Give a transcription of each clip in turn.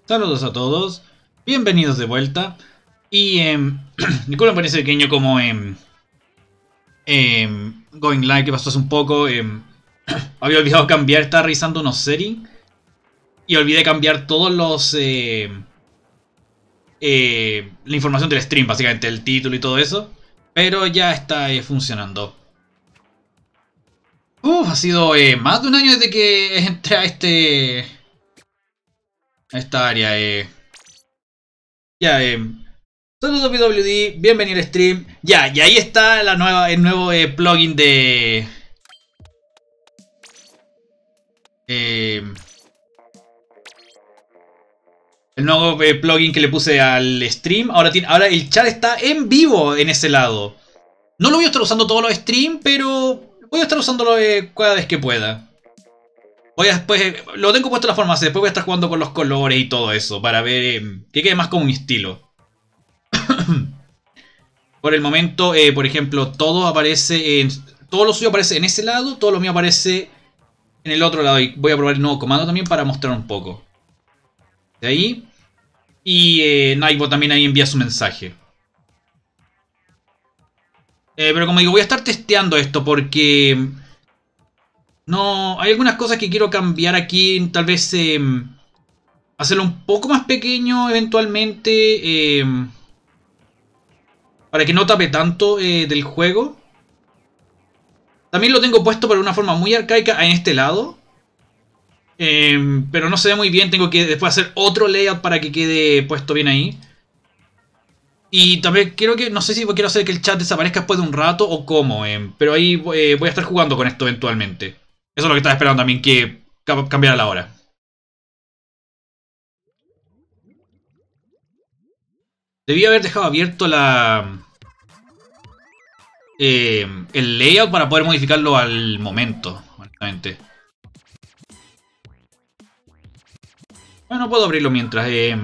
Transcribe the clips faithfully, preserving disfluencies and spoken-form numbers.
Saludos a todos, bienvenidos de vuelta. Y eh, disculpen por ese pequeño como eh, eh, going live que pasó hace un poco. Eh, había olvidado cambiar, estaba revisando unos settings y olvidé cambiar todos los eh, eh, la información del stream, básicamente el título y todo eso. Pero ya está eh, funcionando. Uf, ha sido eh, más de un año desde que entré a este a esta área. Eh. Ya, eh. Saludos W W D, bienvenido al stream. Ya, y ahí está la nueva, el nuevo eh, plugin de... Eh, el nuevo eh, plugin que le puse al stream. Ahora, tiene, ahora el chat está en vivo en ese lado. No lo voy a estar usando todos los streams, pero voy a estar usándolo eh, cada vez que pueda. Voy a después, eh, lo tengo puesto en la forma, después voy a estar jugando con los colores y todo eso, para ver eh, que quede más como un estilo. Por el momento, eh, por ejemplo, todo aparece en... Todo lo suyo aparece en ese lado, todo lo mío aparece en el otro lado. Y voy a probar el nuevo comando también para mostrar un poco. De ahí. Y eh, Nightbot también ahí envía su mensaje. Eh, pero como digo, voy a estar testeando esto porque... No, hay algunas cosas que quiero cambiar aquí. Tal vez eh, hacerlo un poco más pequeño eventualmente. Eh, para que no tape tanto eh, del juego. También lo tengo puesto por una forma muy arcaica en este lado. Eh, pero no se ve muy bien. Tengo que después hacer otro layout para que quede puesto bien ahí. Y también quiero que... No sé si quiero hacer que el chat desaparezca después de un rato o cómo. Eh, pero ahí eh, voy a estar jugando con esto eventualmente. Eso es lo que estaba esperando también, que cambiara la hora. Debí haber dejado abierto la... Eh, el layout para poder modificarlo al momento, honestamente. Bueno, puedo abrirlo mientras... Eh...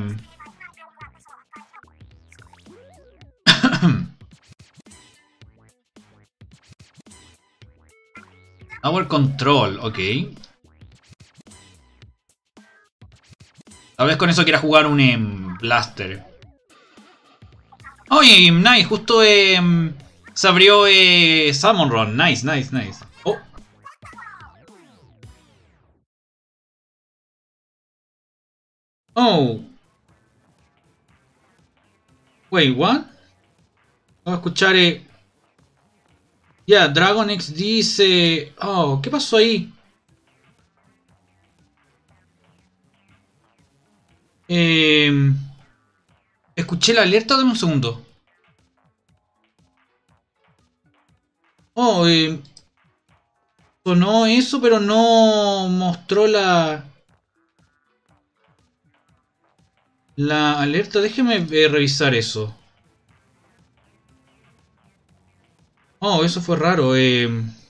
Power Control, ok. Tal vez con eso quiera jugar un eh, Blaster. Oye, nice, justo eh, se abrió eh, Salmon Run. Nice, nice, nice. Oh. Oh. Wait, what? Vamos a escuchar... Eh... Ya, yeah, Dragon X dice... Oh, ¿qué pasó ahí? Eh... Escuché la alerta, dame un segundo. Oh, eh... sonó eso, pero no mostró la... La alerta. Déjeme eh, revisar eso. Oh, eso fue raro. Eh...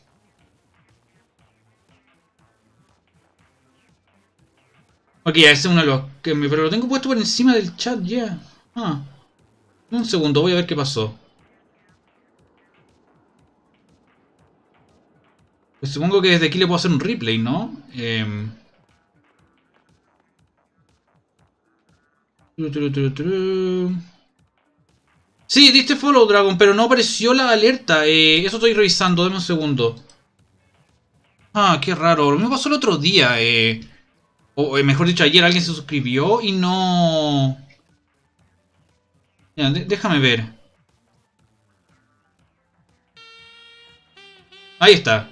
Ok, ese es uno de los que me... Pero lo tengo puesto por encima del chat ya. Yeah. Ah. Un segundo, voy a ver qué pasó. Pues supongo que desde aquí le puedo hacer un replay, ¿no? Eh... Sí, diste follow, Dragon, pero no apareció la alerta. Eh, eso estoy revisando, dame un segundo. Ah, qué raro. Lo mismo pasó el otro día. Eh... O eh, mejor dicho, ayer alguien se suscribió y no... Ya, déjame ver. Ahí está.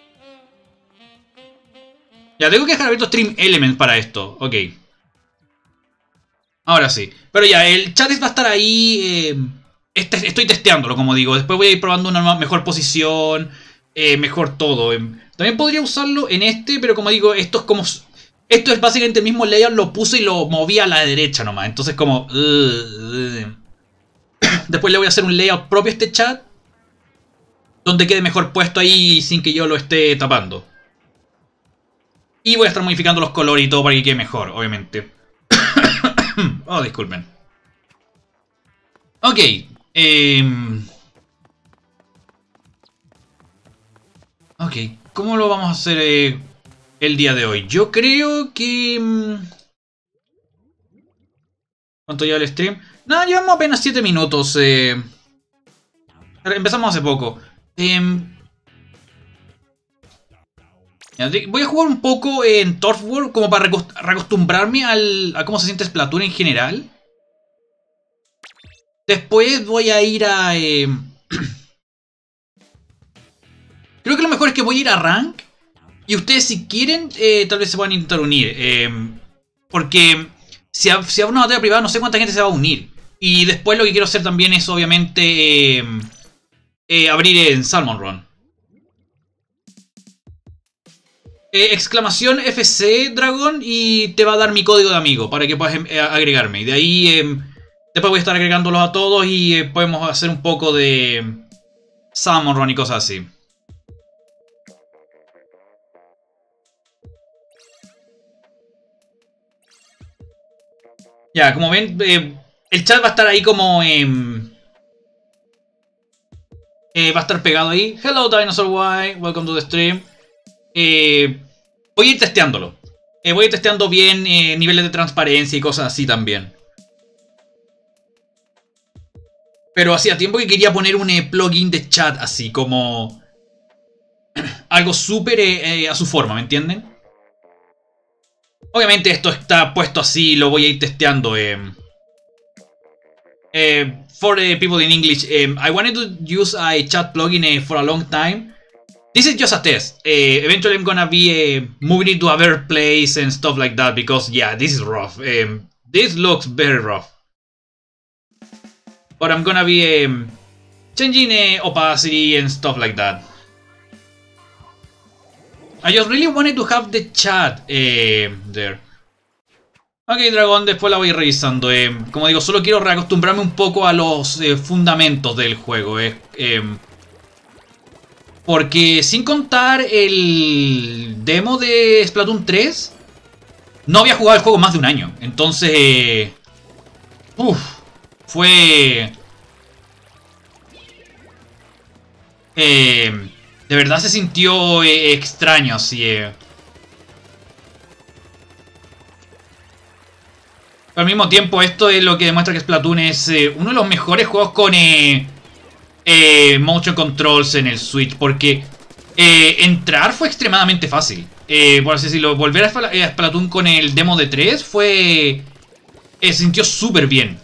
Ya, tengo que dejar abierto Stream Elements para esto. Ok. Ahora sí. Pero ya, el chat va a estar ahí. Eh, este, estoy testeándolo, como digo. Después voy a ir probando una mejor posición. Eh, mejor todo. Eh, también podría usarlo en este, pero como digo, esto es como... Esto es básicamente el mismo layout, lo puse y lo moví a la derecha nomás. Entonces como... Uh, uh. Después le voy a hacer un layout propio a este chat. Donde quede mejor puesto ahí sin que yo lo esté tapando. Y voy a estar modificando los colores y todo para que quede mejor, obviamente. Oh, disculpen. Ok. Eh... Ok, ¿cómo lo vamos a hacer eh, el día de hoy? Yo creo que... ¿Cuánto lleva el stream? Nada, llevamos apenas siete minutos. Eh... Empezamos hace poco. Eh... Voy a jugar un poco en Turf War como para reacostumbrarme al, a cómo se siente Splatoon en general. Después voy a ir a... Eh... Creo que lo mejor es que voy a ir a Rank. Y ustedes si quieren, eh, tal vez se puedan intentar unir. Eh... Porque si hago si una batalla privada no sé cuánta gente se va a unir. Y después lo que quiero hacer también es obviamente eh, eh, abrir en Salmon Run. Eh, exclamación F C Dragon y te va a dar mi código de amigo para que puedas eh, agregarme. Y de ahí eh, después voy a estar agregándolos a todos y eh, podemos hacer un poco de Salmon Run y cosas así. Ya, como ven, eh, el chat va a estar ahí como... Eh, eh, va a estar pegado ahí. Hello Dinosaur Y, welcome to the stream. Eh, voy a ir testeándolo. Eh, voy a ir testeando bien eh, niveles de transparencia y cosas así también. Pero hacía tiempo que quería poner un eh, plugin de chat así, como... algo súper eh, eh, a su forma, ¿me entienden? Obviamente esto está puesto así, lo voy a ir testeando. Eh. Eh, for the people in English, um, I wanted to use a chat plugin uh, for a long time. This is just a test. Uh, eventually I'm gonna be uh, moving it to a better place and stuff like that because yeah, this is rough. Um, this looks very rough. But I'm gonna be um, changing uh, opacity and stuff like that. I just really wanted to have the chat uh, there. Ok, Dragón, después la voy revisando. Eh, como digo, solo quiero reacostumbrarme un poco a los eh, fundamentos del juego. Eh, eh, porque sin contar el demo de Splatoon tres, no había jugado el juego más de un año. Entonces, eh, uff, fue... Eh, de verdad se sintió eh, extraño, así. Eh. Pero al mismo tiempo, esto es lo que demuestra que Splatoon es eh, uno de los mejores juegos con eh, eh, motion controls en el Switch. Porque eh, entrar fue extremadamente fácil. Eh, por así decirlo, volver a Splatoon con el demo de tres fue... Eh, se sintió súper bien.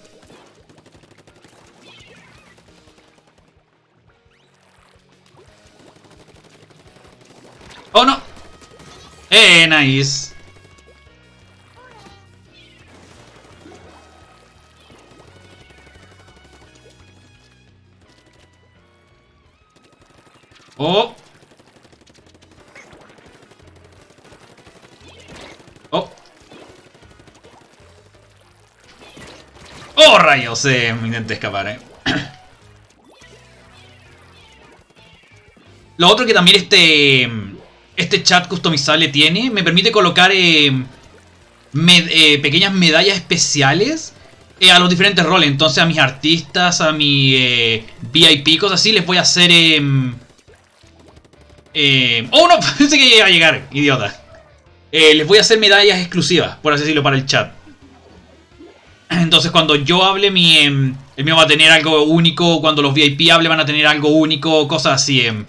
¡Oh, no! ¡Eh, nice! ¡Oh! ¡Oh! ¡Oh, rayos! Eh, me intenté escapar, eh. Lo otro que también este... Este chat customizable tiene, me permite colocar eh, med eh, pequeñas medallas especiales eh, a los diferentes roles. Entonces a mis artistas, a mi eh, V I P, cosas así, les voy a hacer... Eh, eh, ¡Oh, no! Pensé que iba a llegar, idiota. Eh, les voy a hacer medallas exclusivas, por así decirlo, para el chat. Entonces cuando yo hable, mi, eh, el mío va a tener algo único. Cuando los V I P hable van a tener algo único, cosas así. Eh.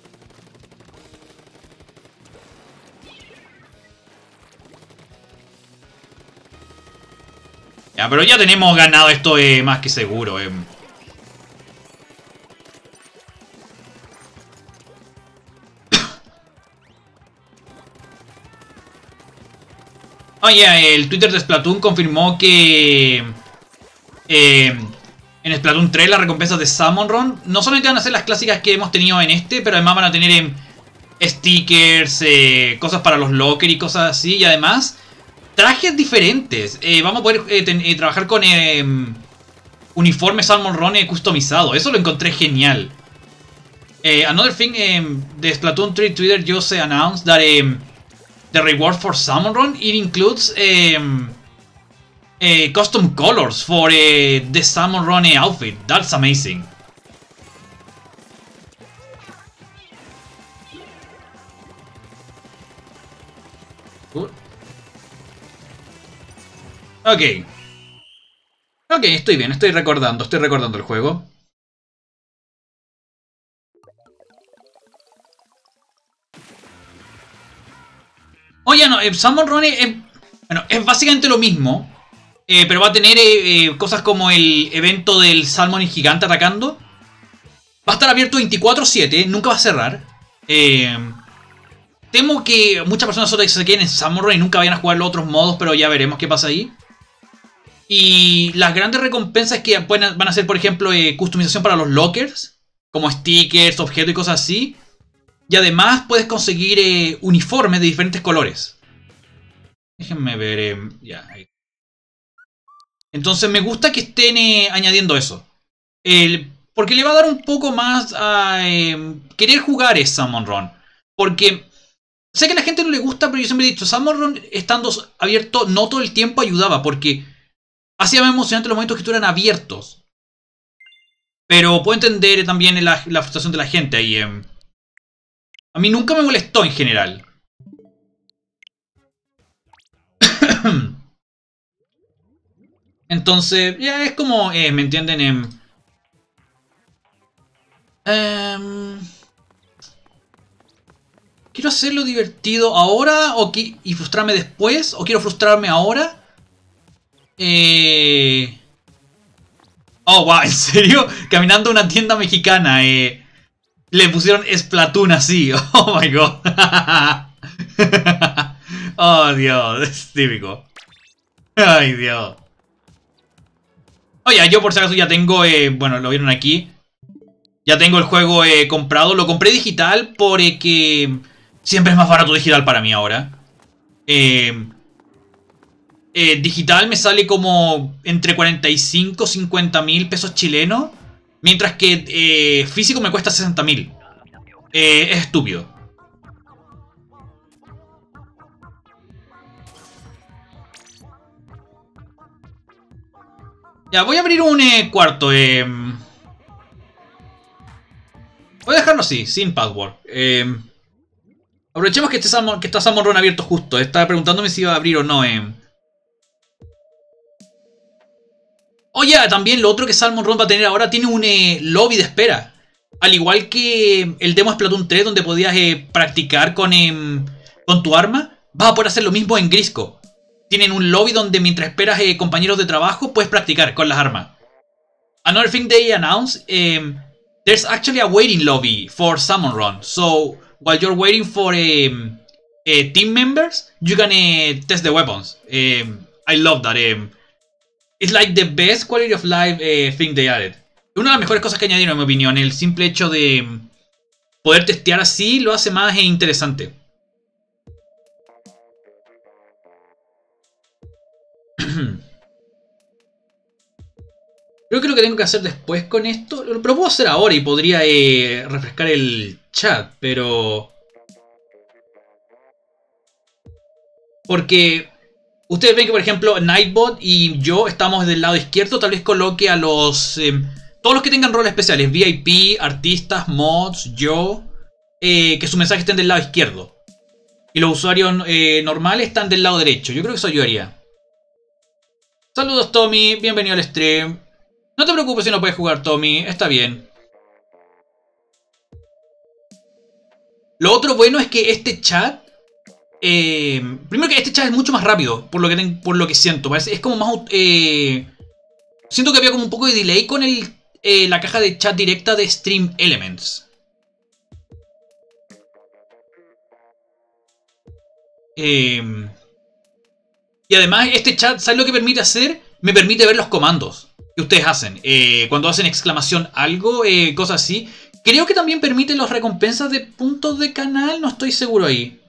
Ya, pero ya tenemos ganado esto eh, más que seguro. Eh. Oye, oh, yeah, el Twitter de Splatoon confirmó que eh, en Splatoon tres las recompensas de Salmon Run no solamente van a ser las clásicas que hemos tenido en este, pero además van a tener eh, stickers, eh, cosas para los lockers y cosas así, y además... trajes diferentes. Eh, vamos a poder eh, ten, eh, trabajar con eh, uniforme Salmon Run eh, customizado. Eso lo encontré genial. Eh, another thing um, the Splatoon three Twitter just announced that um, the reward for Salmon Run it includes um, uh, custom colors for uh, the Salmon Run uh, outfit. That's amazing. Cool. Ok. Ok, estoy bien, estoy recordando, estoy recordando el juego. Oye, no, eh, Salmon Run es, es- bueno, es básicamente lo mismo. Eh, pero va a tener eh, eh, cosas como el evento del Salmon gigante atacando. Va a estar abierto veinticuatro siete, nunca va a cerrar. Eh, temo que muchas personas solo se queden en Salmon Run y nunca vayan a jugar los otros modos, pero ya veremos qué pasa ahí. Y las grandes recompensas que pueden, van a ser, por ejemplo, eh, customización para los lockers, como stickers, objetos y cosas así. Y además puedes conseguir eh, uniformes de diferentes colores. Déjenme ver. Eh, ya, ahí. Entonces me gusta que estén eh, añadiendo eso. El, porque le va a dar un poco más a eh, querer jugar es Salmon Run. Porque sé que a la gente no le gusta, pero yo siempre he dicho, Salmon Run estando abierto no todo el tiempo ayudaba. Porque hacía más emocionante los momentos que estuvieran abiertos. Pero puedo entender también la, la frustración de la gente ahí. Eh. A mí nunca me molestó en general. Entonces, ya es como, eh, ¿me entienden? Eh, um, ¿Quiero hacerlo divertido ahora o y frustrarme después? ¿O quiero frustrarme ahora? Eh... Oh, wow, ¿en serio? Caminando a una tienda mexicana, eh... le pusieron Splatoon así. Oh my god. Oh, Dios, es típico. Ay, Dios. Oye, yo por si acaso ya tengo, eh, bueno, lo vieron aquí. Ya tengo el juego eh, comprado. Lo compré digital porque siempre es más barato digital para mí ahora. Eh, eh, digital me sale como entre cuarenta y cinco y cincuenta mil pesos chilenos. Mientras que eh, físico me cuesta sesenta mil. Eh, es estúpido. Ya, voy a abrir un eh, cuarto. Eh, voy a dejarlo así, sin password. Eh, aprovechemos que, este Salmon, que está Salmon Run abierto justo. Estaba preguntándome si iba a abrir o no. Eh. Oye, también lo otro que Salmon Run va a tener ahora tiene un eh, lobby de espera. Al igual que el demo Splatoon tres donde podías eh, practicar con, eh, con tu arma, vas a poder hacer lo mismo en Grisco. Tienen un lobby donde mientras esperas eh, compañeros de trabajo puedes practicar con las armas. Another thing they announced, um, there's actually a waiting lobby for Salmon Run. So while you're waiting for um, uh, team members, you can uh, test the weapons. Um, I love that. Um, it's like the best quality of life uh, thing they added. Una de las mejores cosas que añadieron, en mi opinión. El simple hecho de poder testear así lo hace más interesante. Creo que lo que tengo que hacer después con esto... Lo puedo hacer ahora y podría eh, refrescar el chat, pero... Porque... Ustedes ven que, por ejemplo, Nightbot y yo estamos del lado izquierdo. Tal vez coloque a los... Eh, todos los que tengan roles especiales. V I P, artistas, mods, yo... Eh, que su mensaje estén del lado izquierdo. Y los usuarios eh, normales están del lado derecho. Yo creo que eso ayudaría. Saludos, Tommy. Bienvenido al stream. No te preocupes si no puedes jugar, Tommy. Está bien. Lo otro bueno es que este chat... Eh, primero que este chat es mucho más rápido, por lo que, ten, por lo que siento. Parece, es como más... Eh, siento que había como un poco de delay con el, eh, la caja de chat directa de Stream Elements. Eh, y además este chat, ¿sabes lo que permite hacer? Me permite ver los comandos que ustedes hacen. Eh, cuando hacen exclamación algo, eh, cosas así. Creo que también permite las recompensas de puntos de canal, no estoy seguro ahí.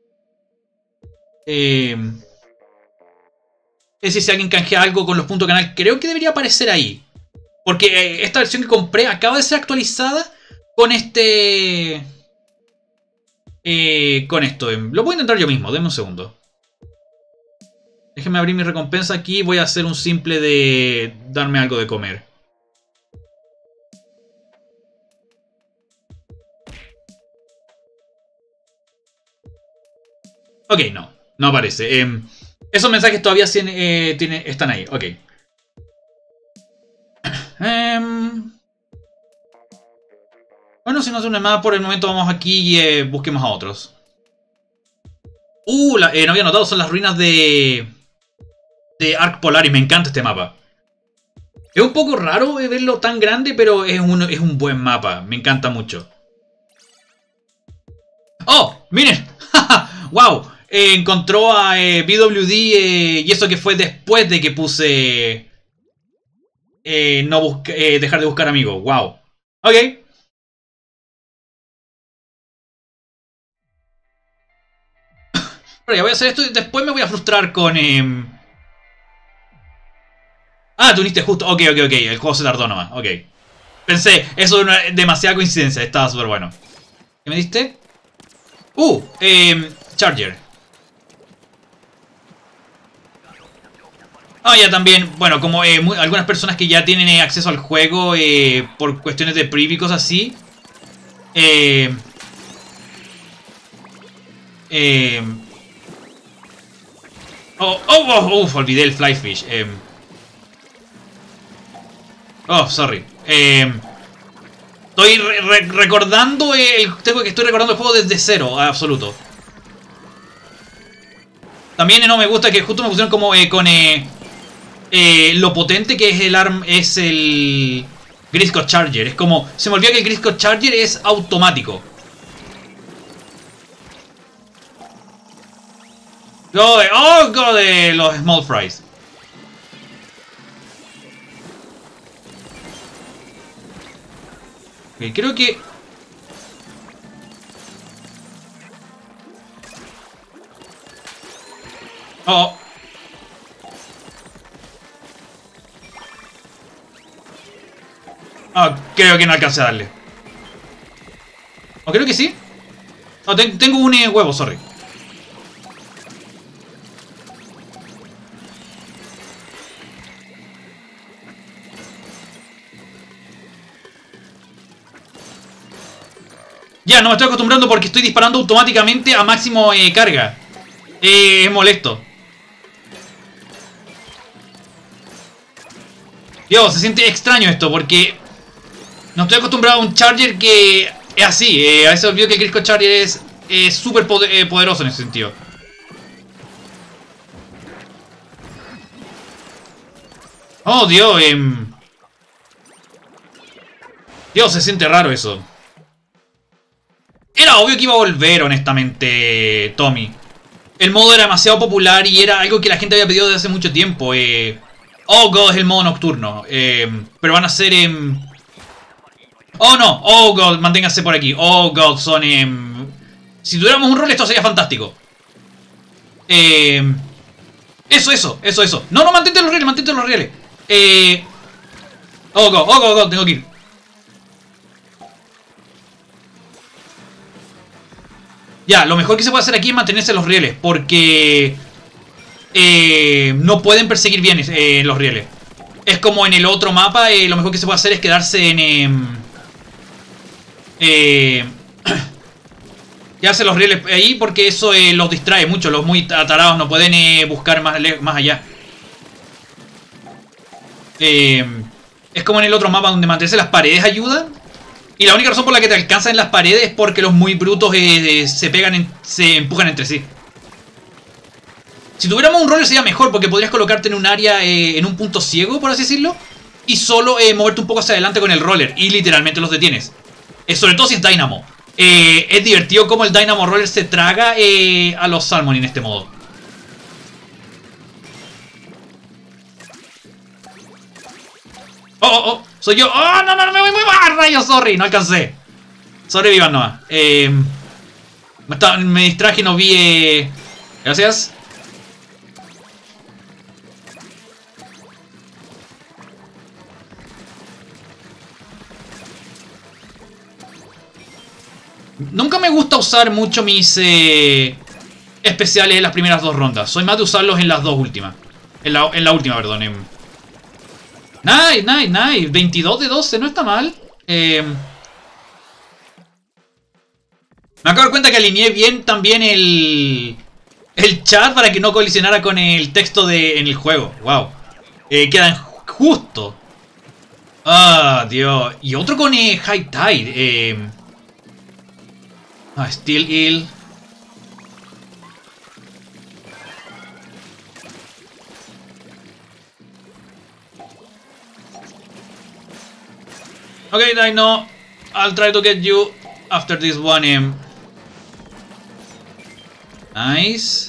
Eh, es decir, si alguien canjea algo con los puntos de canal, creo que debería aparecer ahí. Porque eh, esta versión que compré acaba de ser actualizada con este... Eh, con esto. Eh. Lo voy a intentar yo mismo, denme un segundo. Déjenme abrir mi recompensa aquí. Voy a hacer un simple de darme algo de comer. Ok, no. No aparece. Eh, esos mensajes todavía tiene, eh, tiene, están ahí. Ok. Bueno, si no se une más por el momento, vamos aquí y eh, busquemos a otros. Uh, la, eh, no había notado, son las ruinas de... De Arc Polaris, me encanta este mapa. Es un poco raro eh, verlo tan grande, pero es un, es un buen mapa, me encanta mucho. ¡Oh! ¡Miren! ¡Wow! Eh, encontró a eh, B W D eh, y eso que fue después de que puse... Eh, no busca, eh, dejar de buscar amigos. ¡Wow! Ok. Pero ya voy a hacer esto y después me voy a frustrar con... Eh... Ah, te uniste justo. Ok, ok, ok. El juego se tardó nomás. Ok. Pensé, eso es una demasiada coincidencia. Estaba súper bueno. ¿Qué me diste? Uh, eh, Charger. Ah, ya también, bueno, como eh, muy, algunas personas que ya tienen eh, acceso al juego eh, por cuestiones de preview y cosas así. Eh, eh, oh, oh, oh, uf, olvidé el Flyfish. Eh, oh, sorry. Eh, estoy re re recordando el, tengo que estoy recordando el juego desde cero, absoluto. También eh, no me gusta que justo me pusieron como eh, con... Eh, Eh, lo potente que es el arm es el Grisco Charger. Es como... Se me olvidó que el Grisco Charger es automático. Go de... ¡Oh! Go de los Small Fries. Okay, creo que... Oh. Ah, creo que no alcancé a darle. O creo que sí. Oh, te tengo un eh, huevo, sorry. Ya, no me estoy acostumbrando porque estoy disparando automáticamente a máximo eh, carga. Eh, es molesto. Dios, se siente extraño esto porque... No estoy acostumbrado a un Charger que es así. Eh, a veces olvido que el Grisco Charger es súper eh, poder, eh, poderoso en ese sentido. Oh, Dios. Eh, Dios, se siente raro eso. Era obvio que iba a volver, honestamente, Tommy. El modo era demasiado popular y era algo que la gente había pedido desde hace mucho tiempo. Eh, oh, God, es el modo nocturno. Eh, pero van a ser... Eh, Oh no, oh god, manténgase por aquí. Oh god, son... Eh... Si tuviéramos un rol esto sería fantástico. Eh... Eso, eso, eso, eso. No, no, mantente los rieles, mantente los rieles. Eh... Oh god, oh god, oh god, tengo que ir. Ya, lo mejor que se puede hacer aquí es mantenerse los rieles. Porque... Eh... No pueden perseguir bien eh, los rieles. Es como en el otro mapa, eh, lo mejor que se puede hacer es quedarse en... Eh... Eh, quedarse los rieles ahí porque eso eh, los distrae mucho. Los muy atarados no pueden eh, buscar más, más allá. Eh, es como en el otro mapa donde mantenerse las paredes ayuda. Y la única razón por la que te alcanzan en las paredes es porque los muy brutos eh, eh, se pegan, en, se empujan entre sí. Si tuviéramos un roller sería mejor porque podrías colocarte en un área, eh, en un punto ciego, por así decirlo. Y solo eh, moverte un poco hacia adelante con el roller y literalmente los detienes. Eh, sobre todo si es Dynamo. Eh, es divertido como el Dynamo Roller se traga eh, a los Salmon en este modo. Oh, oh, oh. Soy yo. Oh, no, no, no, me voy muy mal. Rayos, sorry. No alcancé. Sobrevivan nomás. Eh, me, estaba, me distraje y no vi... Eh... Gracias. Nunca me gusta usar mucho mis eh, especiales en las primeras dos rondas. Soy más de usarlos en las dos últimas. En la, en la última, perdón. En... Nice, nice, nice. veintidós de doce, no está mal. Eh... Me acabo de dar cuenta que alineé bien también el, el chat para que no colisionara con el texto de, en el juego. Wow. Eh, quedan justo. Ah, Dios. Y otro con eh, High Tide. Eh... Ah, Steel Eel. Okay, Dino. I'll try to get you after this one. Um... Nice.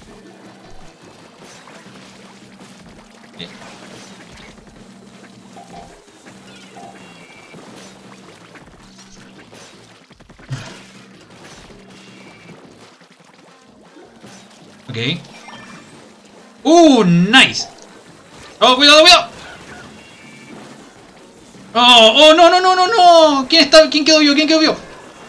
Ok. ¡Uh! ¡Nice! ¡Oh, cuidado, cuidado! ¡Oh! ¡Oh, no, no, no, no, no! ¿Quién está? ¿Quién quedó vivo? ¿Quién quedó vivo?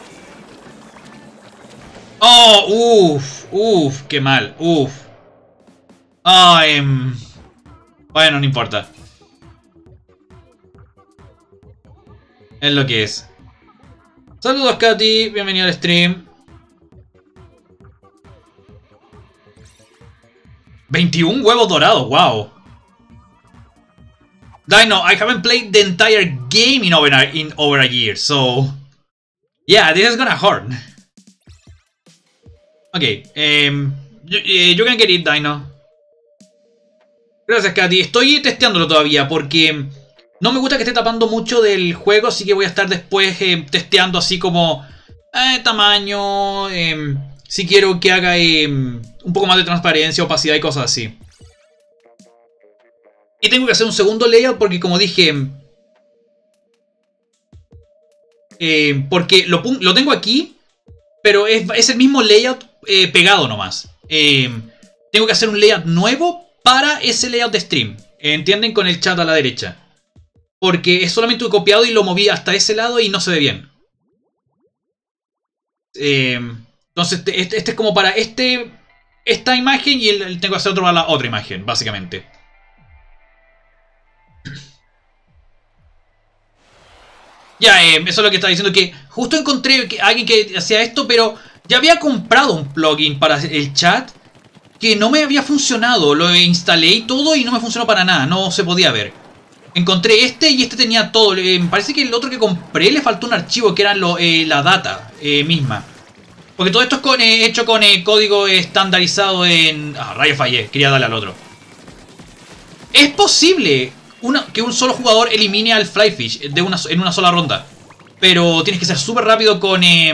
¡Oh! ¡Uf! ¡Uf! ¡Qué mal! ¡Uf! Ah, eh... Bueno, no importa. Es lo que es. Saludos, Katy. Bienvenido al stream. veintiún huevos dorados, wow. Dino, I haven't played the entire game in over a, in over a year, so... Yeah, this is gonna hurt. Ok, um, you, you can get it, Dino. Gracias, Katy. Estoy testeándolo todavía porque no me gusta que esté tapando mucho del juego, así que voy a estar después eh, testeando así como eh, tamaño, eh, si quiero que haga eh, un poco más de transparencia, opacidad y cosas así. Y tengo que hacer un segundo layout porque, como dije, eh, porque lo, lo tengo aquí, pero es, es el mismo layout eh, pegado nomás. Eh, tengo que hacer un layout nuevo para ese layout de stream. ¿Entienden? Con el chat a la derecha. Porque es solamente un copiado y lo moví hasta ese lado y no se ve bien. Eh, entonces este, este es como para este esta imagen y el, el tengo que hacer otro para la otra imagen, básicamente. Ya, eh, eso es lo que estaba diciendo, que justo encontré que alguien que hacía esto, pero ya había comprado un plugin para el chat que no me había funcionado. Lo instalé y todo y no me funcionó para nada, no se podía ver. Encontré este y este tenía todo. Eh, me parece que el otro que compré le faltó un archivo que era lo, eh, la data eh, misma. Porque todo esto es con, eh, hecho con eh, código estandarizado en... Ah, rayo fallé, quería darle al otro. Es posible una, que un solo jugador elimine al Flyfish de una, en una sola ronda. Pero tienes que ser súper rápido con... Eh,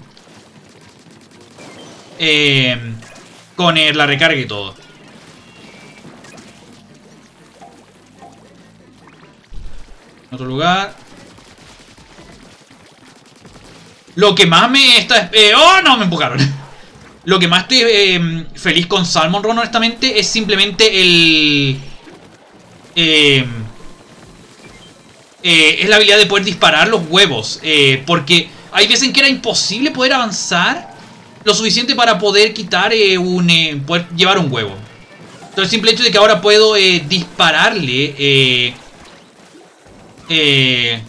eh, con eh, la recarga y todo. En otro lugar. Lo que más me está... Eh, ¡Oh, no! Me empujaron. Lo que más estoy eh, feliz con Salmon Run, honestamente, es simplemente el... Eh, eh, es la habilidad de poder disparar los huevos. Eh, porque hay veces en que era imposible poder avanzar lo suficiente para poder quitar eh, un... Eh, poder llevar un huevo. Entonces el simple hecho de que ahora puedo eh, dispararle... Eh, eh,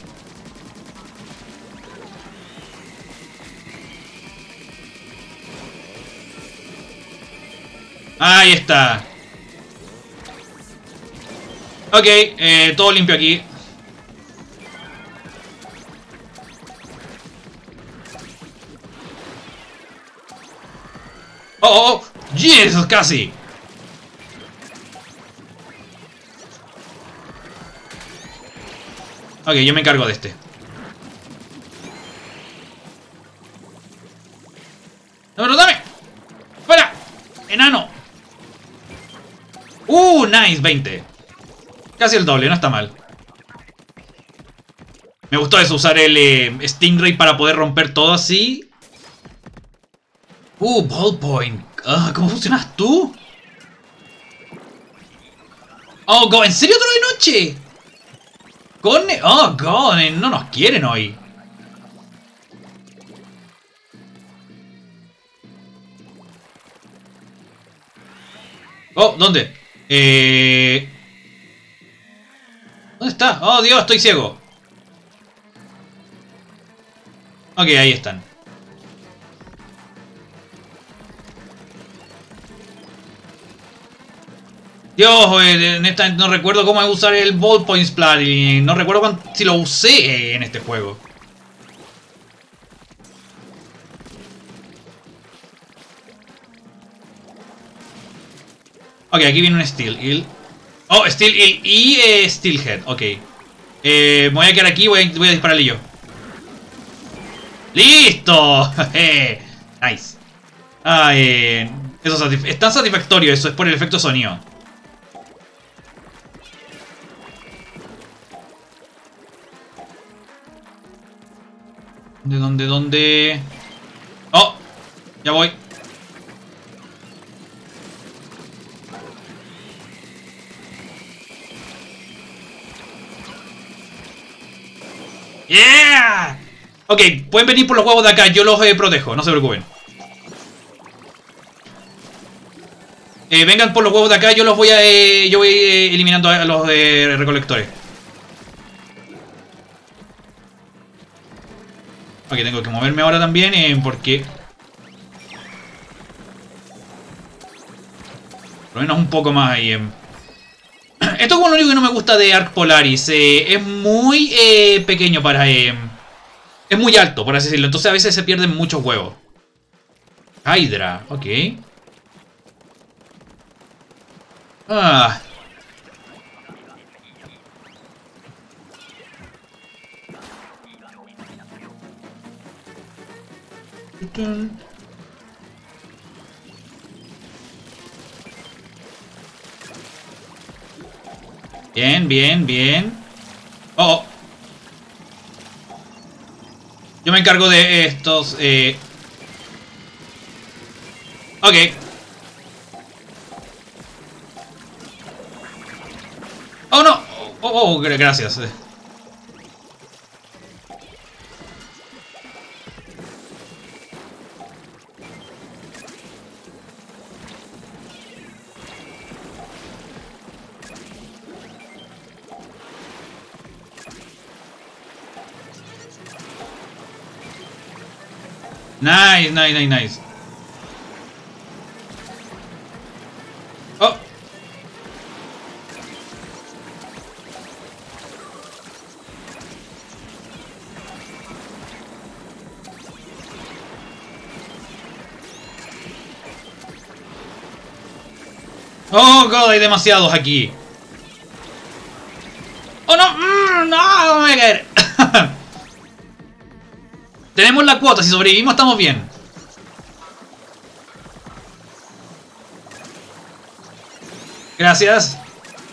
ahí está. Ok, eh, todo limpio aquí. Oh, oh, oh. Jesus, casi. Ok, yo me encargo de este. ¡No, pero dame! ¡Fuera! ¡Enano! ¡Uh! Nice, veinte. Casi el doble, no está mal. Me gustó eso, usar el eh, Stingray para poder romper todo así. Uh, Ballpoint. Uh, ¿Cómo funcionas tú? Oh, God, ¿en serio otro de noche? Con... Oh, God, no nos quieren hoy. Oh, ¿dónde? Eh... ¿Dónde está? Oh, Dios, estoy ciego. Ok, ahí están. Dios, eh, en esta no recuerdo cómo usar el Ballpoint Splat y no recuerdo cuánto, si lo usé en este juego. Ok, aquí viene un Steel Eel. Oh, Steel Eel y eh, Steelhead, ok. Eh, me voy a quedar aquí y voy, voy a dispararle yo. ¡Listo! Nice. Ah, eh, eso es, satisf es tan satisfactorio eso, es por el efecto sonido. ¿De dónde, dónde? ¡Oh! Ya voy. ¡Yeah! Ok, pueden venir por los huevos de acá, yo los eh, protejo, no se preocupen. Eh, vengan por los huevos de acá, yo los voy a... Eh, yo voy eh, eliminando a los eh, recolectores. Ok, tengo que moverme ahora también, eh, porque... Por lo menos un poco más ahí. Eh. Esto es como lo único que no me gusta de Arc Polaris. Eh, es muy eh, pequeño para... Eh, es muy alto, por así decirlo. Entonces a veces se pierden muchos huevos. Hydra, ok. Ah. Bien, bien, bien. Oh, oh. Yo me encargo de estos. Eh... Ok. Oh, no. Oh, oh, gracias. Nice, nice, nice, nice. Oh. Oh, God, hay demasiados aquí. Oh, no. Mm, no, me voy a caer. Tenemos la cuota, si sobrevivimos estamos bien. Gracias.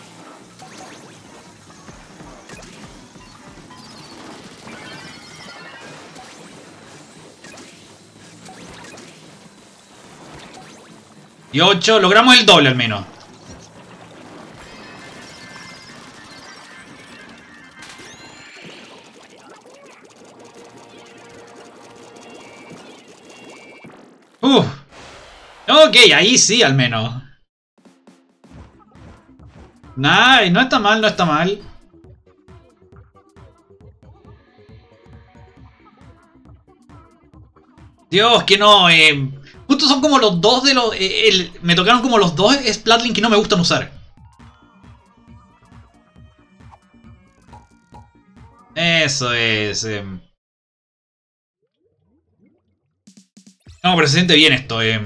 Y ocho, logramos el doble al menos. Uf. Ok, ahí sí al menos. Nice, no está mal, no está mal. Dios, que no, eh, justo son como los dos de los... Eh, el, me tocaron como los dos Splatling que no me gustan usar. Eso es... Eh. No, pero se siente bien esto. Eh.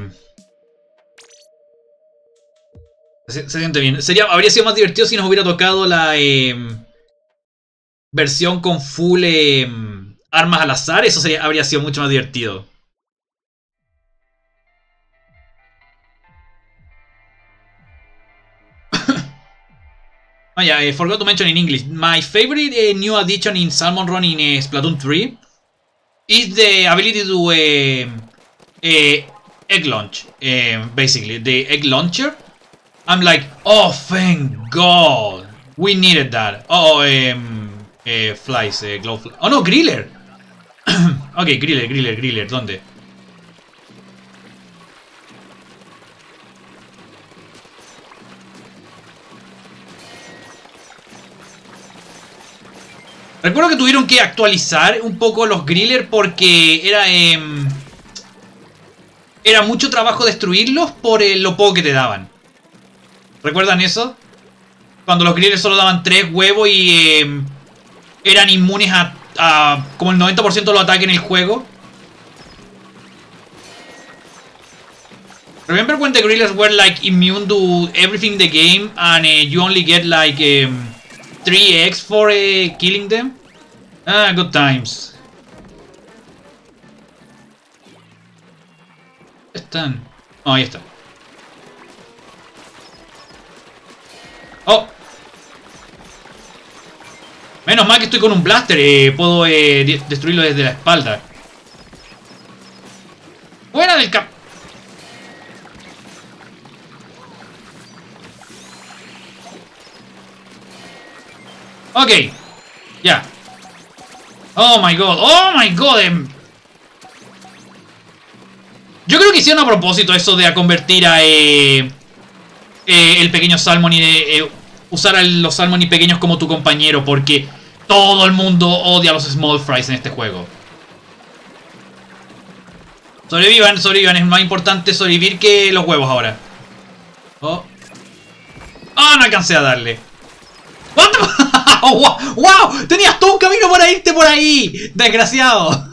Se, se siente bien. Sería, habría sido más divertido si nos hubiera tocado la eh, versión con full eh, armas al azar. Eso sería, habría sido mucho más divertido. Oh yeah, I forgot to mention in English. My favorite uh, new addition in Salmon Run in uh, Splatoon three is the ability to uh, uh, egg launch. Uh, basically, the egg launcher. I'm like, oh, thank God, we needed that. Oh, um, uh, flies, uh, glow flies. Oh no, Griller. Ok, Griller, Griller, Griller. ¿Dónde? Recuerdo que tuvieron que actualizar un poco los Griller porque era eh, era mucho trabajo destruirlos por eh, lo poco que te daban. ¿Recuerdan eso? Cuando los grillers solo daban tres huevos y eh, eran inmunes a, a como el noventa por ciento de los ataques en el juego. Remember when the grillers were like immune to everything in the game and uh, you only get like um, three X for uh, killing them? Ah, good times. ¿Están? Oh, ahí está. Oh. Menos mal que estoy con un blaster. Eh, puedo eh, de destruirlo desde la espalda. Fuera del cap... Ok. Ya. Oh my god. Oh my god. Em. Yo creo que hicieron a propósito eso de a convertir a... Eh, eh, el pequeño Salmon y de... Eh, usar a los Salmon pequeños como tu compañero, porque todo el mundo odia a los Small Fries en este juego. Sobrevivan, sobrevivan. Es más importante sobrevivir que los huevos ahora. Oh. Oh, no alcancé a darle. What the... oh, wow, wow. Tenías todo un camino para irte por ahí, desgraciado.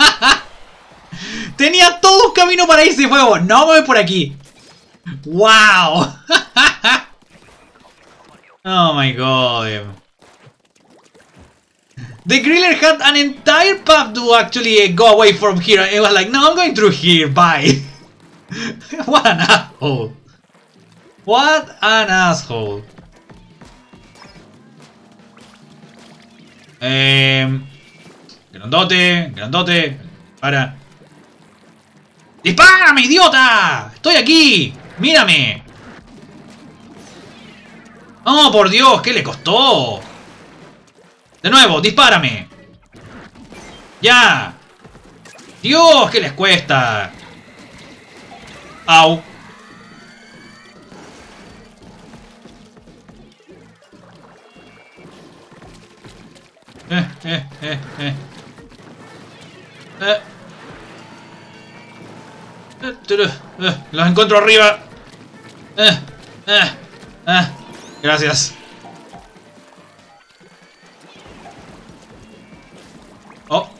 Tenías todo un camino para irse, huevo. No me voy por aquí. Wow. Oh my god. The griller had an entire path to actually uh, go away from here. It was like, no, I'm going through here. Bye. What an asshole. What an asshole. Eh, grandote, grandote. Para. ¡Dispárame, idiota! ¡Estoy aquí! ¡Mírame! ¡Oh, por Dios! ¿Qué le costó? De nuevo, dispárame. ¡Ya! ¡Dios! ¿Qué les cuesta? ¡Au! Eh, eh, eh, eh. Eh. Eh, los encuentro arriba. Eh, eh, eh. Gracias. Oh.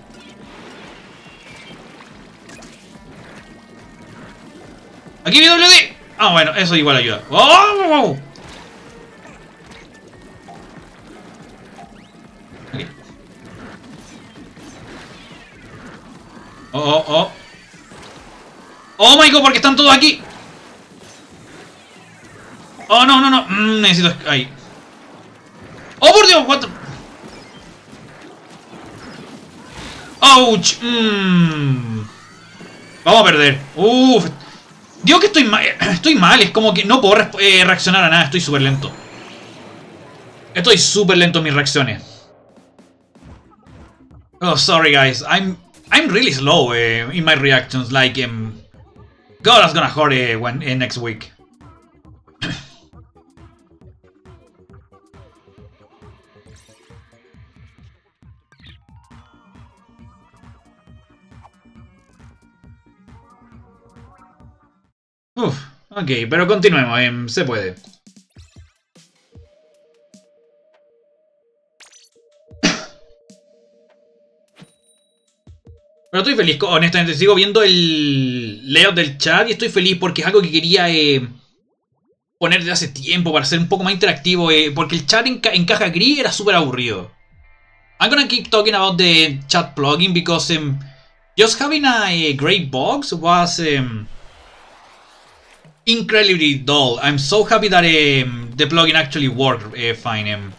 Aquí W D. Ah, bueno, eso igual ayuda. Oh. Aquí. Oh, oh, oh. Oh my god, porque están todos aquí. Oh, no, no, no. Mm, necesito... Ahí. Oh, por Dios, what the... Ouch. Mm. Vamos a perder. Uf. Digo que estoy mal. Estoy mal. Es como que no puedo re eh, reaccionar a nada. Estoy súper lento. Estoy súper lento en mis reacciones. Oh, sorry guys. I'm I'm really slow uh, in my reactions. Like, um, God, that's gonna hurt uh, when uh, next week. Uf, ok, pero continuemos, eh, se puede. Pero estoy feliz, honestamente, sigo viendo el layout del chat y estoy feliz porque es algo que quería eh, poner desde hace tiempo para ser un poco más interactivo, eh, porque el chat en, ca en caja gris era súper aburrido. I'm gonna keep talking about the chat plugin because um, just having a, a great box was... Um, incredibly dull. I'm so happy that um, the plugin actually worked uh, fine. Um.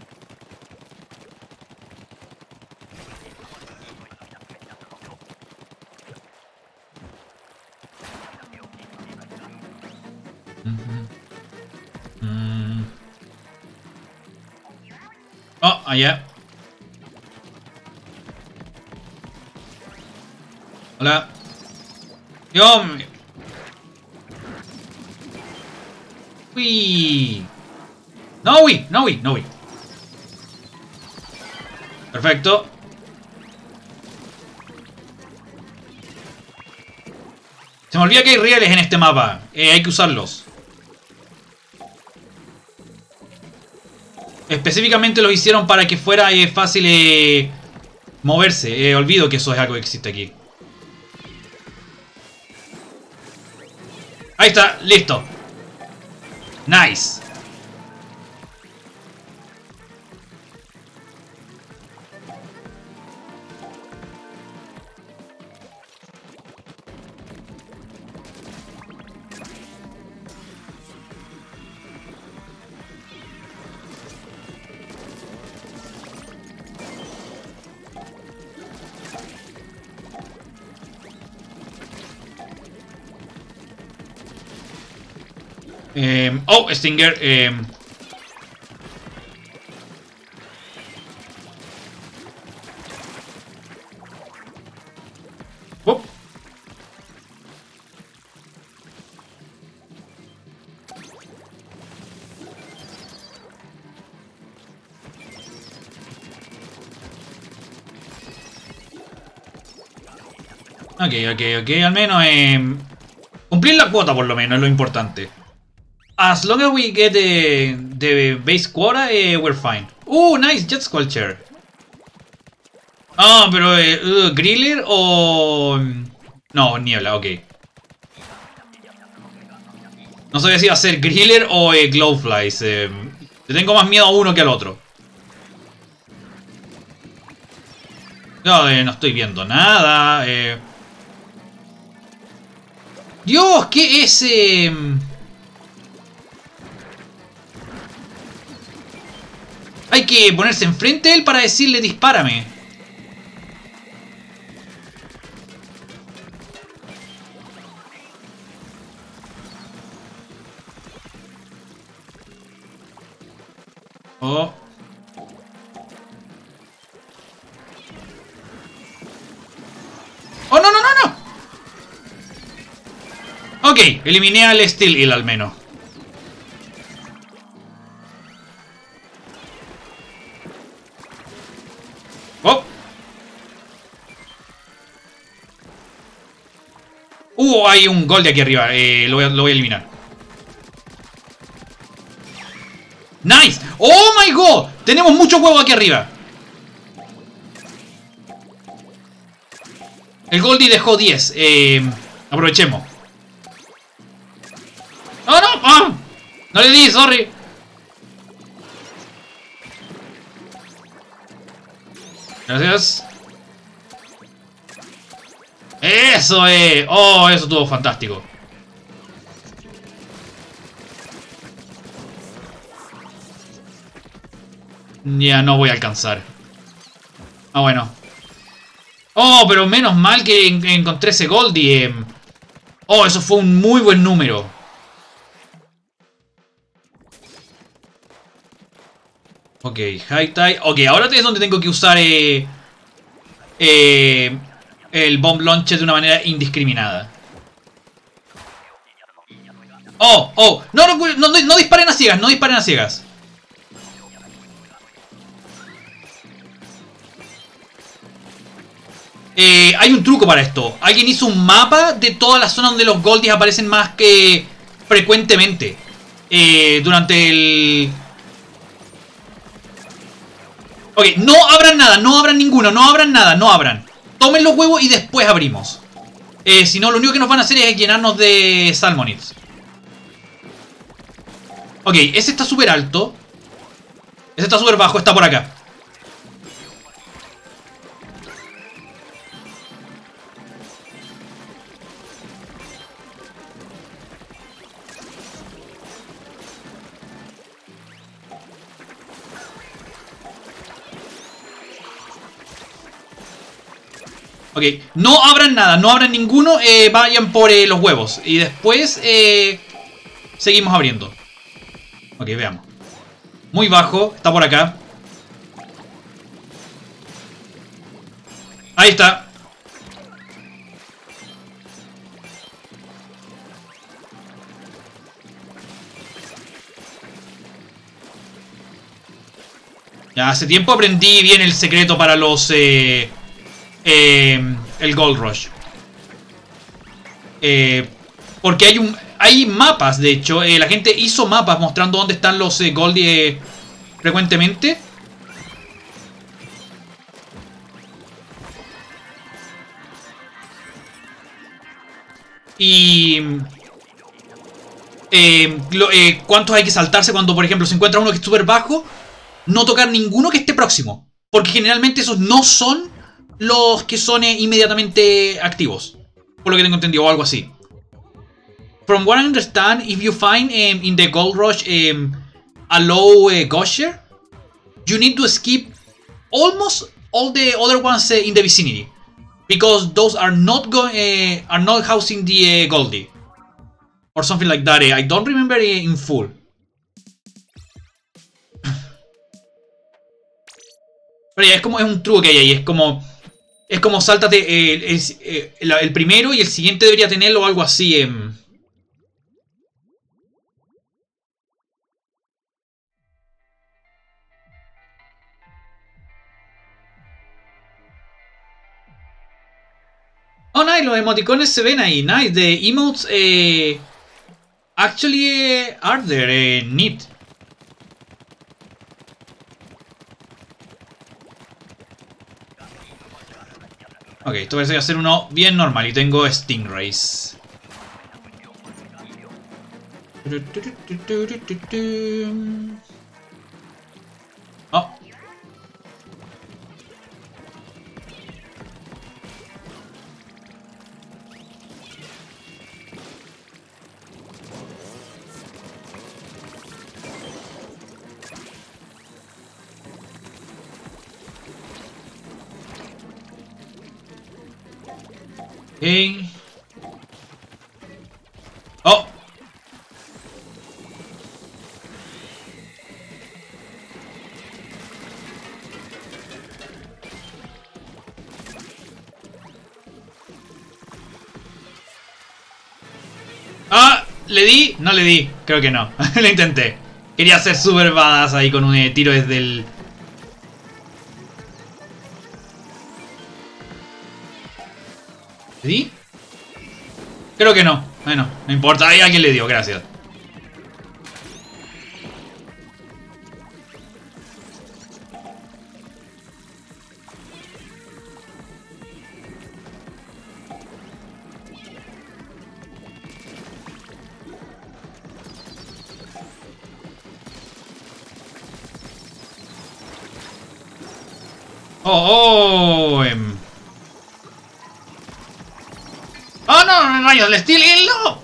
Mm-hmm. Mm. Oh, allá. Hola. Yo... Uy. No, uy, no, uy, no, uy. Perfecto. Se me olvida que hay rieles en este mapa. Eh, hay que usarlos. específicamente los hicieron para que fuera eh, fácil eh, moverse. Eh, olvido que eso es algo que existe aquí. Ahí está, listo. Nice. Eh, oh, Stinger. Eh. Oh. Ok, ok, ok. Al menos eh, cumplir la cuota por lo menos es lo importante. As long as we get the, the base quota, uh, we're fine. Uh, nice, Jet Sculpture. Ah, pero eh, uh, Griller o... No, Niebla, ok. No sabía si iba a ser Griller o eh, Glowflies. Eh, le tengo más miedo a uno que al otro. No, eh, no estoy viendo nada. Eh... Dios, ¿qué es? Eh... Hay que ponerse enfrente de él para decirle dispárame. Oh. Oh, no, no, no, no. Ok, eliminé al Steel Hill al menos. Oh. Uh, hay un gol de aquí arriba. Eh, lo, voy a, lo voy a eliminar. ¡Nice! ¡Oh my god! Tenemos mucho huevo aquí arriba. El Goldie dejó diez. Eh, aprovechemos. ¡Oh, no! ¡Ah! No le di, sorry. Gracias. Eso es. Oh, eso estuvo fantástico. Ya no voy a alcanzar. Ah, bueno. Oh, pero menos mal que en encontré ese Goldie. Eh. Oh, eso fue un muy buen número. Ok, High Tide. Ok, ahora es donde tengo que usar eh, eh, el Bomb Launcher de una manera indiscriminada. Oh, oh. No, no, no, no, no disparen a ciegas, no disparen a ciegas. Eh, hay un truco para esto. Alguien hizo un mapa de todas las zonas donde los Goldies aparecen más que frecuentemente. Eh, durante el... Ok, no abran nada, no abran ninguno, no abran nada, no abran. Tomen los huevos y después abrimos. Eh, si no, lo único que nos van a hacer es llenarnos de Salmonids. Ok, ese está súper alto. Ese está súper bajo, está por acá. Ok, no abran nada, no abran ninguno, eh, vayan por eh, los huevos. Y después eh, seguimos abriendo. Ok, veamos. Muy bajo, está por acá. Ahí está. Ya hace tiempo aprendí bien el secreto para los... Eh, Eh, el Gold Rush. Eh, porque hay un hay mapas, de hecho. Eh, la gente hizo mapas mostrando dónde están los eh, Goldie. Eh, frecuentemente. Y... Eh, lo, eh, ¿Cuántos hay que saltarse cuando, por ejemplo, se encuentra uno que es súper bajo? No tocar ninguno que esté próximo. Porque generalmente esos no son los que son eh, inmediatamente activos. Por lo que tengo entendido, o algo así. From what I understand, if you find um, in the Gold Rush um, a low uh, Gosher, you need to skip almost all the other ones uh, in the vicinity. Because those are not go uh, are not housing the uh, Goldie. Or something like that. Uh, I don't remember uh, in full. Pero ya, es como es un truco que hay ahí. Es como. Es como sáltate eh, es, eh, el, el primero y el siguiente debería tenerlo o algo así. Eh. Oh, nice, los emoticones se ven ahí. Nice, the emotes eh, actually eh, are there. Eh, neat. Ok, esto parece que va a ser uno bien normal y tengo Stingrays. Oh. Okay. Oh. Ah, ¿le di? No le di, creo que no. Lo intenté. Quería hacer super badass ahí con un eh, tiro desde el... ¿Le di? Creo que no. Bueno, no importa. Ahí alguien le dio, gracias. Oh, oh, em... ¡Oh, no! ¡Rayos del estilo! ¡No!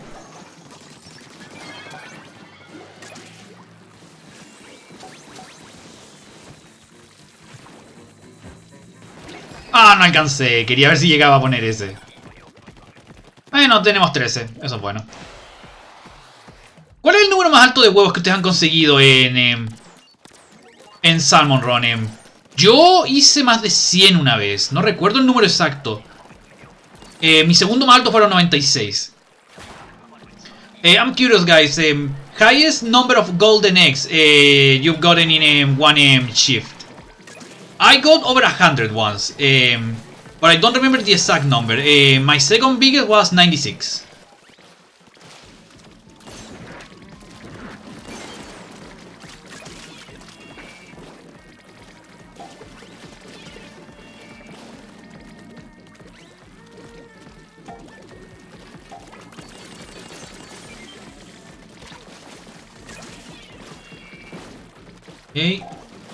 Ah, no alcancé. Quería ver si llegaba a poner ese. Bueno, tenemos trece. Eso es bueno. ¿Cuál es el número más alto de huevos que ustedes han conseguido en... Eh, en Salmon Run? Eh? Yo hice más de cien una vez. No recuerdo el número exacto. Eh, mi segundo más alto fueron noventa y seis. Eh, I'm curious, guys. Um, highest number of golden eggs uh, you've gotten in um, one um, shift. I got over a hundred once, um, but I don't remember the exact number. Uh, my second biggest was ninety-six. Okay.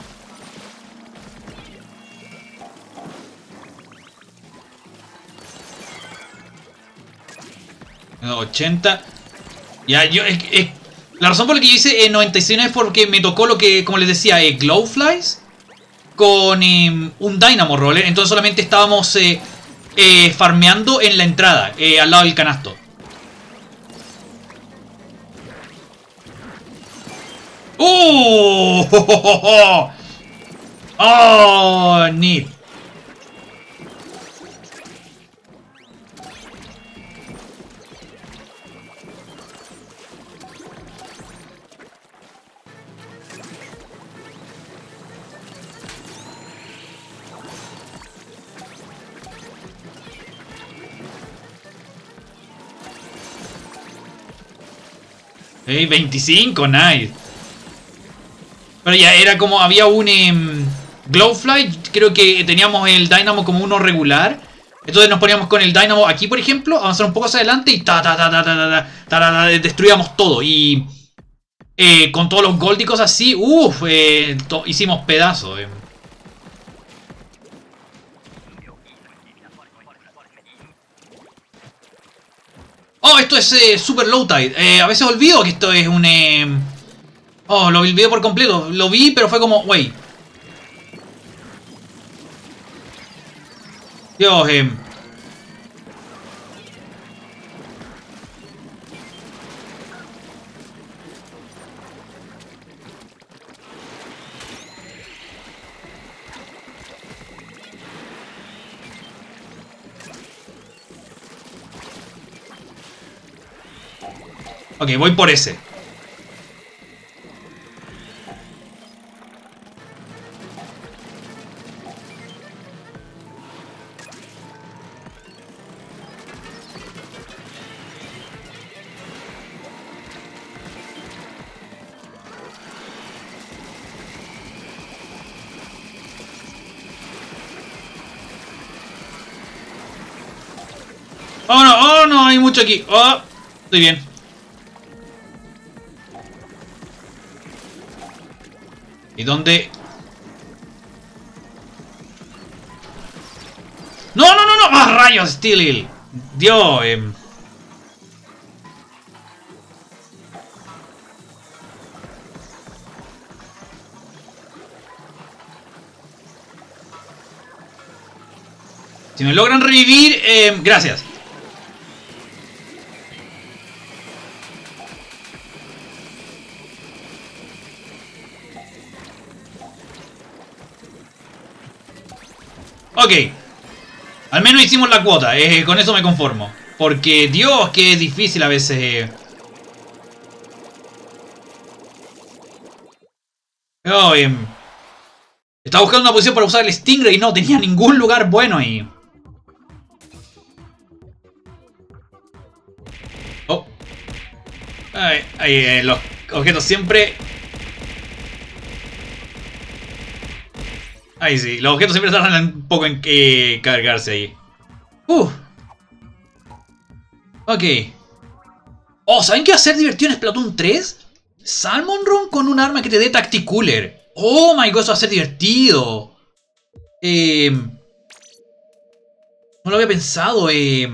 ochenta. Ya, yo... Es, es, la razón por la que yo hice eh, noventa y seis es porque me tocó lo que, como les decía, eh, Glowflies con eh, un Dynamo Roller. Entonces solamente estábamos eh, eh, farmeando en la entrada, eh, al lado del canasto. ¡Oh! ¡Oh! ¡Oh! Neat. Hey, veinticinco, nice. Pero ya, era como, había un eh, Glowfly, creo que teníamos el Dynamo como uno regular. Entonces nos poníamos con el Dynamo aquí, por ejemplo, avanzar un poco hacia adelante y ta ta ta ta ta ta ta, ta, ta, ta destruíamos todo. Y eh, con todos los Goldicos así, uff, eh, hicimos pedazos. Eh. Oh, esto es eh, Super Low Tide. Eh, a veces olvido que esto es un... Eh... Oh, lo olvidé por completo. Lo vi, pero fue como... Wey. Dios, eh... Ok, voy por ese. Oh no, oh no, hay mucho aquí. Oh, estoy bien. ¿Y dónde? ¡No, no, no, no! ¡Ah, rayos, Steel! Dios, eh... Si me logran revivir, eh, gracias. Ok. Al menos hicimos la cuota. Eh, con eso me conformo. Porque, Dios, que es difícil a veces. Eh. Oh, eh. Estaba buscando una posición para usar el Stingray y no tenía ningún lugar bueno ahí. Oh. Ay, ay, eh, los objetos siempre... Ahí sí, los objetos siempre tardan un poco en que cargarse ahí. Uh. Ok. Oh, ¿saben qué va a ser divertido en Splatoon tres? Salmon Run con un arma que te dé Tacticooler. Oh my god, eso va a ser divertido. Eh... No lo había pensado, eh...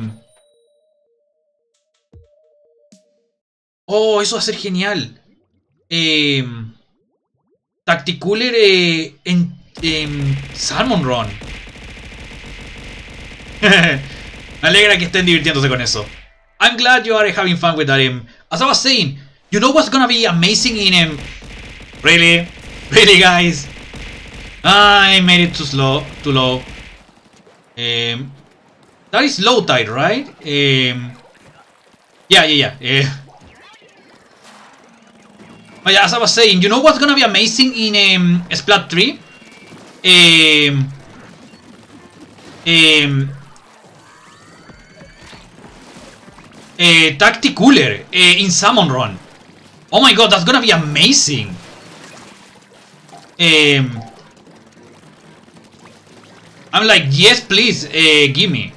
Oh, eso va a ser genial. Eh... Tacticooler eh, en, en Salmon Run. Me alegra que estén divirtiéndose con eso. I'm glad you are having fun with that. Um, as I was saying, you know what's gonna be amazing in um, really, really, guys. I made it too slow, too low. Um, that is low tide, right? Um, yeah, yeah, yeah. Uh, but yeah, as I was saying, you know what's gonna be amazing in um, Splat three? Um, um, Uh, Tacticooler uh, in Salmon Run. Oh my god, that's gonna be amazing. Um, I'm like, yes, please, uh, give me.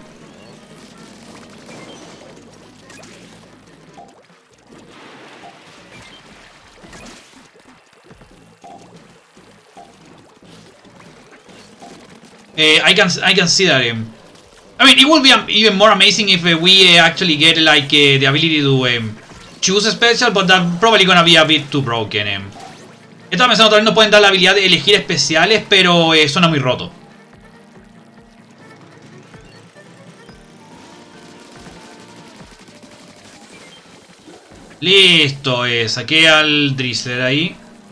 Uh, I can I can see that. Um, I mean, it would be um, even more amazing if uh, we uh, actually get like uh, the ability to um, choose a special, but that's probably gonna be a bit too broken. Um. Estaba pensando, tal vez no pueden dar la habilidad de elegir especiales, pero eh, suena muy roto. Listo, eh, saqué al Drizzler ahí.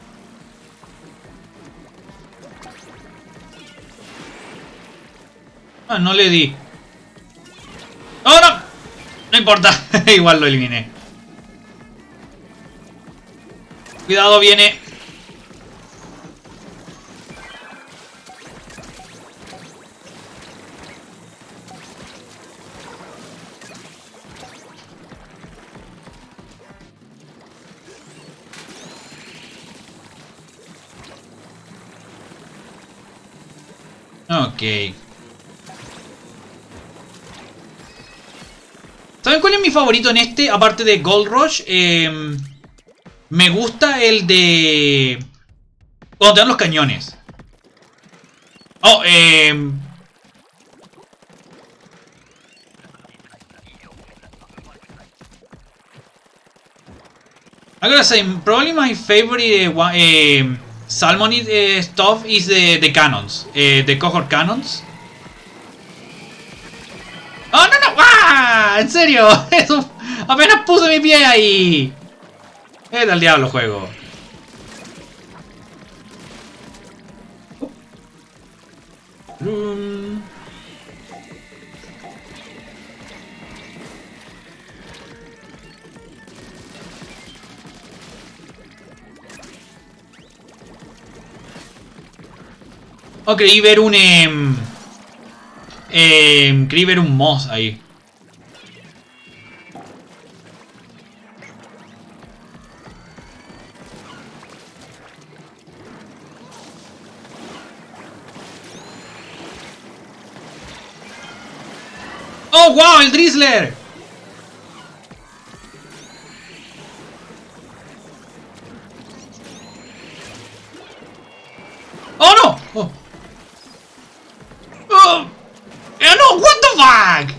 Ah, no le di. ¡Oh, no! No importa, igual lo eliminé. Cuidado, viene. Ok. ¿Saben cuál es mi favorito en este? Aparte de Gold Rush. Eh, me gusta el de... cuando te dan los cañones. Oh, eh... I'm gonna say, probably my favorite uh, uh, Salmonid uh, stuff is the, the cannons. Uh, the cohort cannons. ¡Oh, no, no! ¡Ah! ¡En serio! Eso, apenas puse mi pie ahí. Es del diablo juego. Um. Oh, creí ver un... Eh, eh, creí ver un Moss ahí. ¡Oh, wow! ¡El Drizzler! ¡Oh, no! ¡Oh! ¡Oh! ¡Eh, no! ¡What the fuck!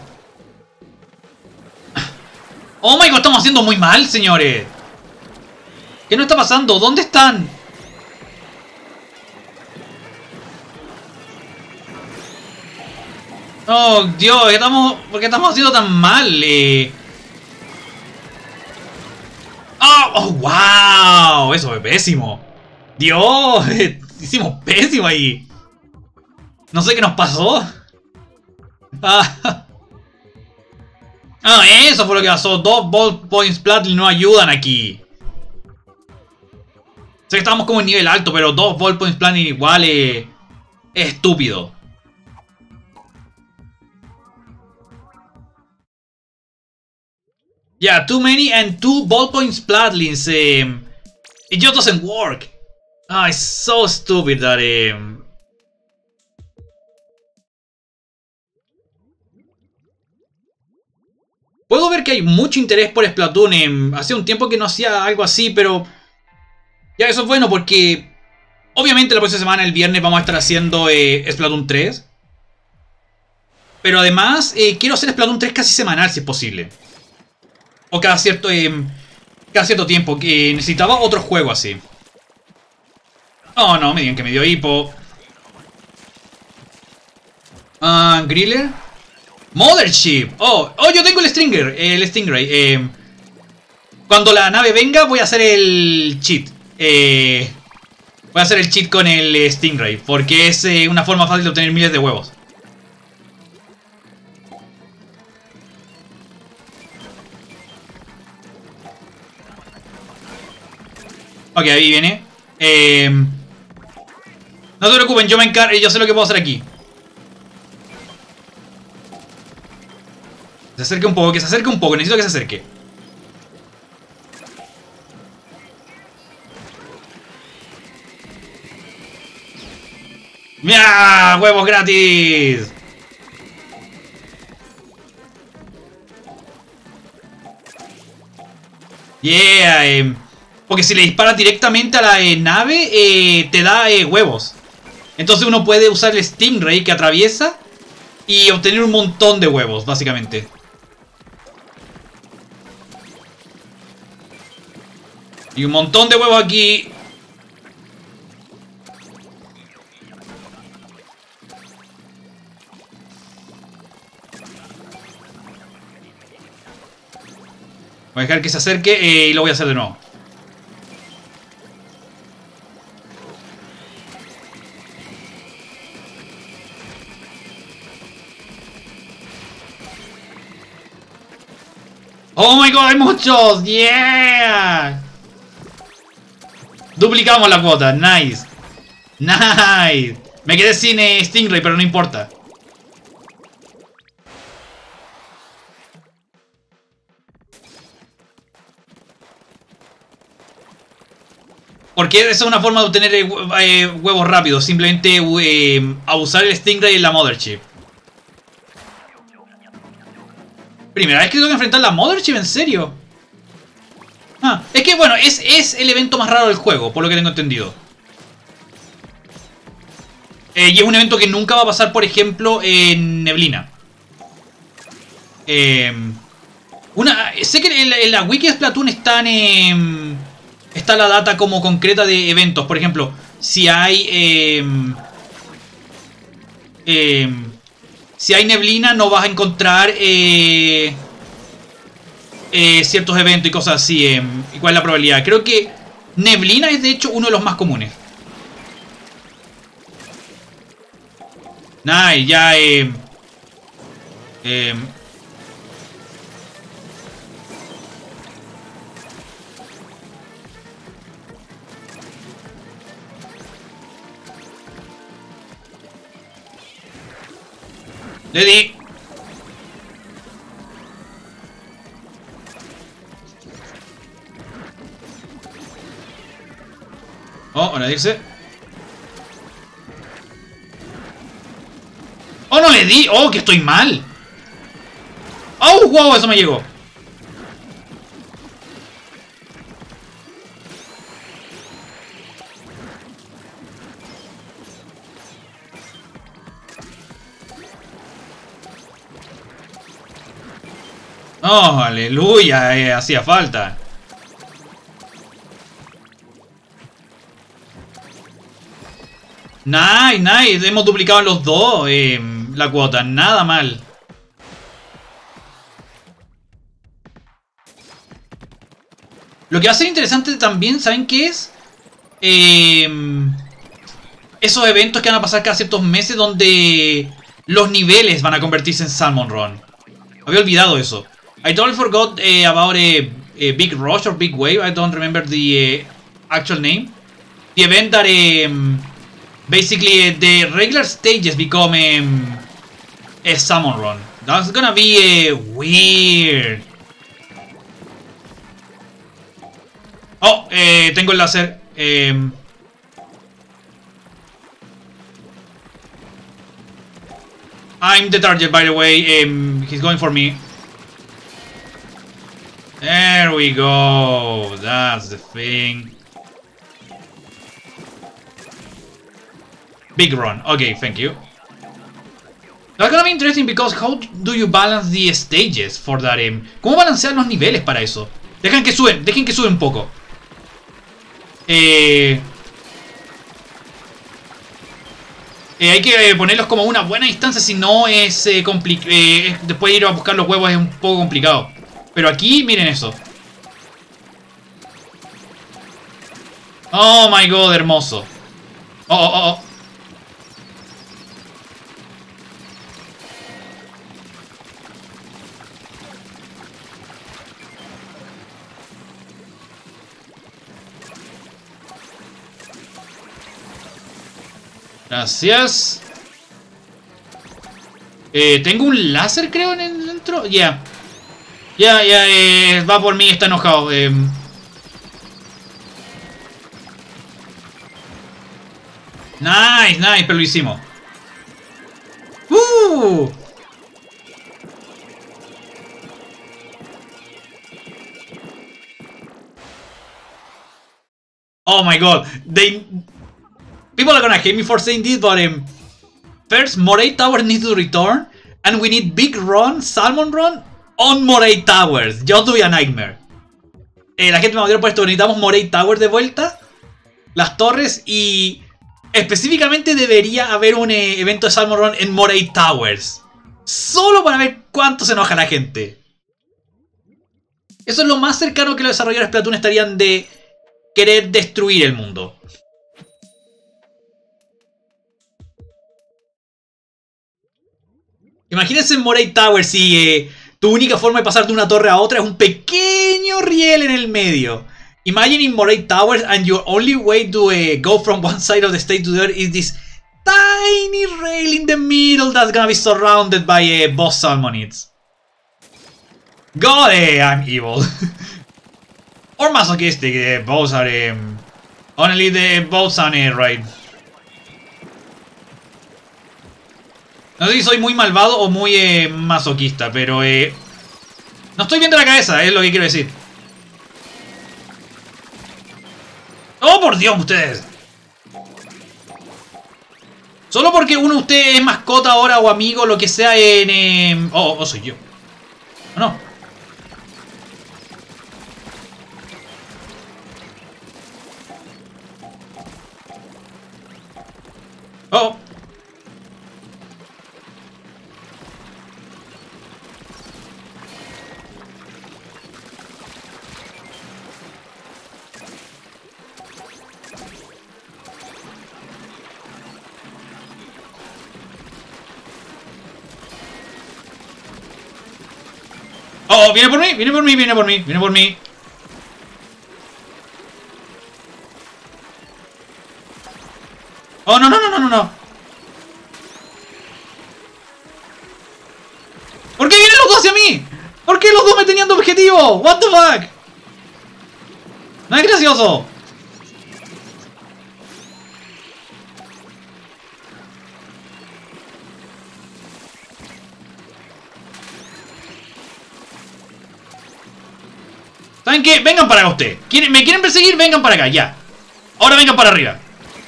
¡Oh, my God! Estamos haciendo muy mal, señores. ¿Qué nos está pasando? ¿Dónde están? Oh, Dios, ¿qué estamos, ¿por qué estamos haciendo tan mal? Eh... Oh, oh, wow, eso fue pésimo. Dios, hicimos pésimo ahí. No sé qué nos pasó. Ah, ah, eso fue lo que pasó. Dos Ball Points Platinum no ayudan aquí. Sé que estábamos como en nivel alto, pero dos Ball Points Platinum igual es estúpido. Yeah, too many and two ballpoint splatlings. Um, it just doesn't work. Ah, oh, it's so stupid that. Um... Puedo ver que hay mucho interés por Splatoon. Um, hace un tiempo que no hacía algo así, pero ya eso es bueno porque obviamente la próxima semana, el viernes, vamos a estar haciendo eh, Splatoon tres. Pero además eh, quiero hacer Splatoon tres casi semanal si es posible. O cada cierto, eh, cada cierto tiempo, que necesitaba otro juego así. Oh, no, me digan que me dio hipo. Ah, uh, Griller. Mothership. Oh, oh, yo tengo el Stinger, el Stingray. Eh, cuando la nave venga voy a hacer el cheat. Eh, voy a hacer el cheat con el Stingray, porque es eh, una forma fácil de obtener miles de huevos. Ok, ahí viene. Eh, no se preocupen, yo me encargo. Yo sé lo que puedo hacer aquí. Se acerque un poco, que se acerque un poco. Necesito que se acerque. ¡Mira! ¡Huevos gratis! Yeah, eh. Porque si le disparas directamente a la eh, nave, eh, te da eh, huevos. Entonces uno puede usar el Stingray que atraviesa y obtener un montón de huevos, básicamente. Y un montón de huevos aquí. Voy a dejar que se acerque eh, y lo voy a hacer de nuevo. ¡Oh my god! ¡Hay muchos! ¡Yeah! Duplicamos la cuota. Nice. Nice. Me quedé sin eh, Stingray, pero no importa. Porque esa es una forma de obtener eh, eh, huevos rápidos. Simplemente eh, abusar el Stingray en la Mothership. Primera vez que tengo que enfrentar la Mothership, ¿en serio? Ah, es que bueno, es, es el evento más raro del juego, por lo que tengo entendido. Eh, y es un evento que nunca va a pasar, por ejemplo, en Neblina. Eh, una, sé que en la, en la wiki de Splatoon están, eh, está la data como concreta de eventos. Por ejemplo, si hay... Eh, eh, si hay neblina no vas a encontrar eh, eh, ciertos eventos y cosas así. Eh, ¿Y cuál es la probabilidad? Creo que neblina es de hecho uno de los más comunes. Nah, y ya... Eh, eh, le di. Oh, ahora dice. Oh, no le di. Oh, que estoy mal. Oh, wow, eso me llegó. Oh, aleluya, eh, hacía falta. Nice, nice, hemos duplicado los dos eh, la cuota, nada mal. Lo que va a ser interesante también, ¿saben qué es? Eh, esos eventos que van a pasar cada ciertos meses donde los niveles van a convertirse en Salmon Run. Había olvidado eso. I totally forgot uh, about a, a Big Rush or Big Wave. I don't remember the uh, actual name. The event that um, basically uh, the regular stages become um, a Salmon Run. That's gonna be uh, weird. Oh, eh, tengo el láser. Eh, I'm the target, by the way. Um, he's going for me. There we go. That's the thing. Big run. Okay, thank you. That's gonna be interesting because how do you balance the stages for that? Um, ¿Cómo balancear los niveles para eso? Dejen que suben, dejen que suben un poco. Eh, eh, hay que ponerlos como una buena instancia, si no es eh, complicado. Eh, después ir a buscar los huevos es un poco complicado. Pero aquí, miren eso. Oh my god, hermoso. Oh, oh, oh, oh. Gracias. Eh, tengo un láser, creo, en el dentro. Ya. Yeah. Ya, yeah, ya, yeah, eh, va por mí, está enojado. Eh. Nice, nice, pero lo hicimos. Uh. Oh my god. They... People are gonna hate me for saying this, but um, first, Moray Tower needs to return, and we need Big Run, Salmon Run, on Moray Towers. Just to be a nightmare. Eh, la gente me va a odiar por esto. Necesitamos Moray Towers de vuelta. Las torres. Y específicamente debería haber un eh, evento de Salmon Run en Moray Towers. Solo para ver cuánto se enoja la gente. Eso es lo más cercano que los desarrolladores de Splatoon estarían de querer destruir el mundo. Imagínense en Moray Towers si eh, tu única forma de pasar de una torre a otra es un pequeño riel en el medio. Imagine in Moray Towers and your only way to uh, go from one side of the stage to the other is this tiny rail in the middle that's gonna be surrounded by uh, boss salmonids. God, eh, I'm evil. Or masochistic, uh, both are... Um, Only the boats on it, right? No sé si soy muy malvado o muy eh, masoquista, pero eh, no estoy bien de la cabeza, es lo que quiero decir. ¡Oh, por Dios, ustedes! Solo porque uno de ustedes es mascota ahora o amigo, lo que sea en... Eh... Oh, oh, soy yo. ¿O no? Oh. Oh, viene por mí, viene por mí, viene por mí, viene por mí. Oh, no, no, no, no, no, no. ¿Por qué vienen los dos hacia mí? ¿Por qué los dos me tenían de objetivo? What the fuck? No es gracioso. ¿Saben qué? Vengan para acá ustedes. ¿Me quieren perseguir? Vengan para acá, ya. Ahora vengan para arriba.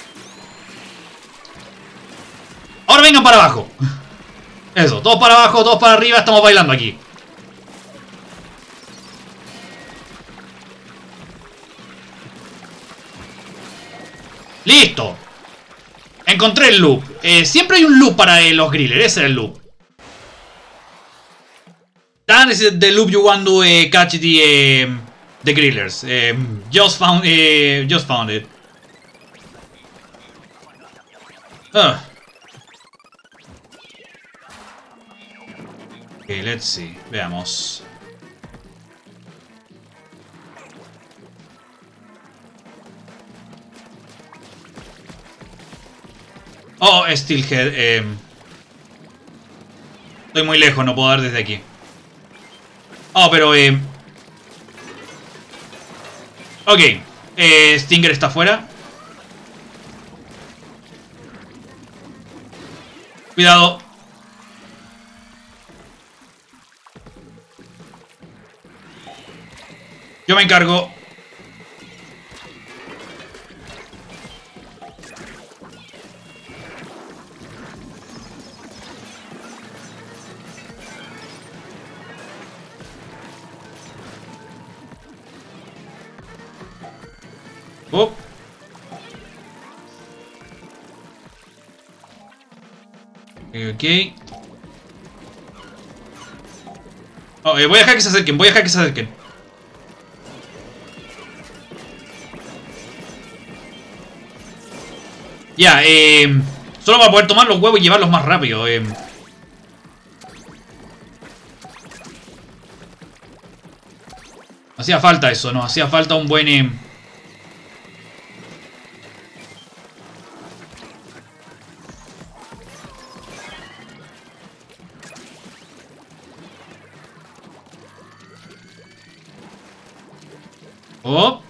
Ahora vengan para abajo. Eso, todos para abajo, todos para arriba. Estamos bailando aquí. ¡Listo! Encontré el loop. Eh, siempre hay un loop para eh, los grillers. Ese es el loop. That is the loop you want to uh, catch the... Uh, The grillers. Um, just found. Uh, just found it. Uh. Okay, let's see. Veamos. Oh, Steelhead. Um. Estoy muy lejos, no puedo dar desde aquí. Oh, pero... Eh, ok, eh, Stinger está afuera. Cuidado. Yo me encargo. Oh. Ok. Oh, eh, voy a dejar que se acerquen, voy a dejar que se acerquen. Ya, eh... solo para poder tomar los huevos y llevarlos más rápido. Eh. Hacía falta eso, ¿no? Hacía falta un buen... Eh. Oh.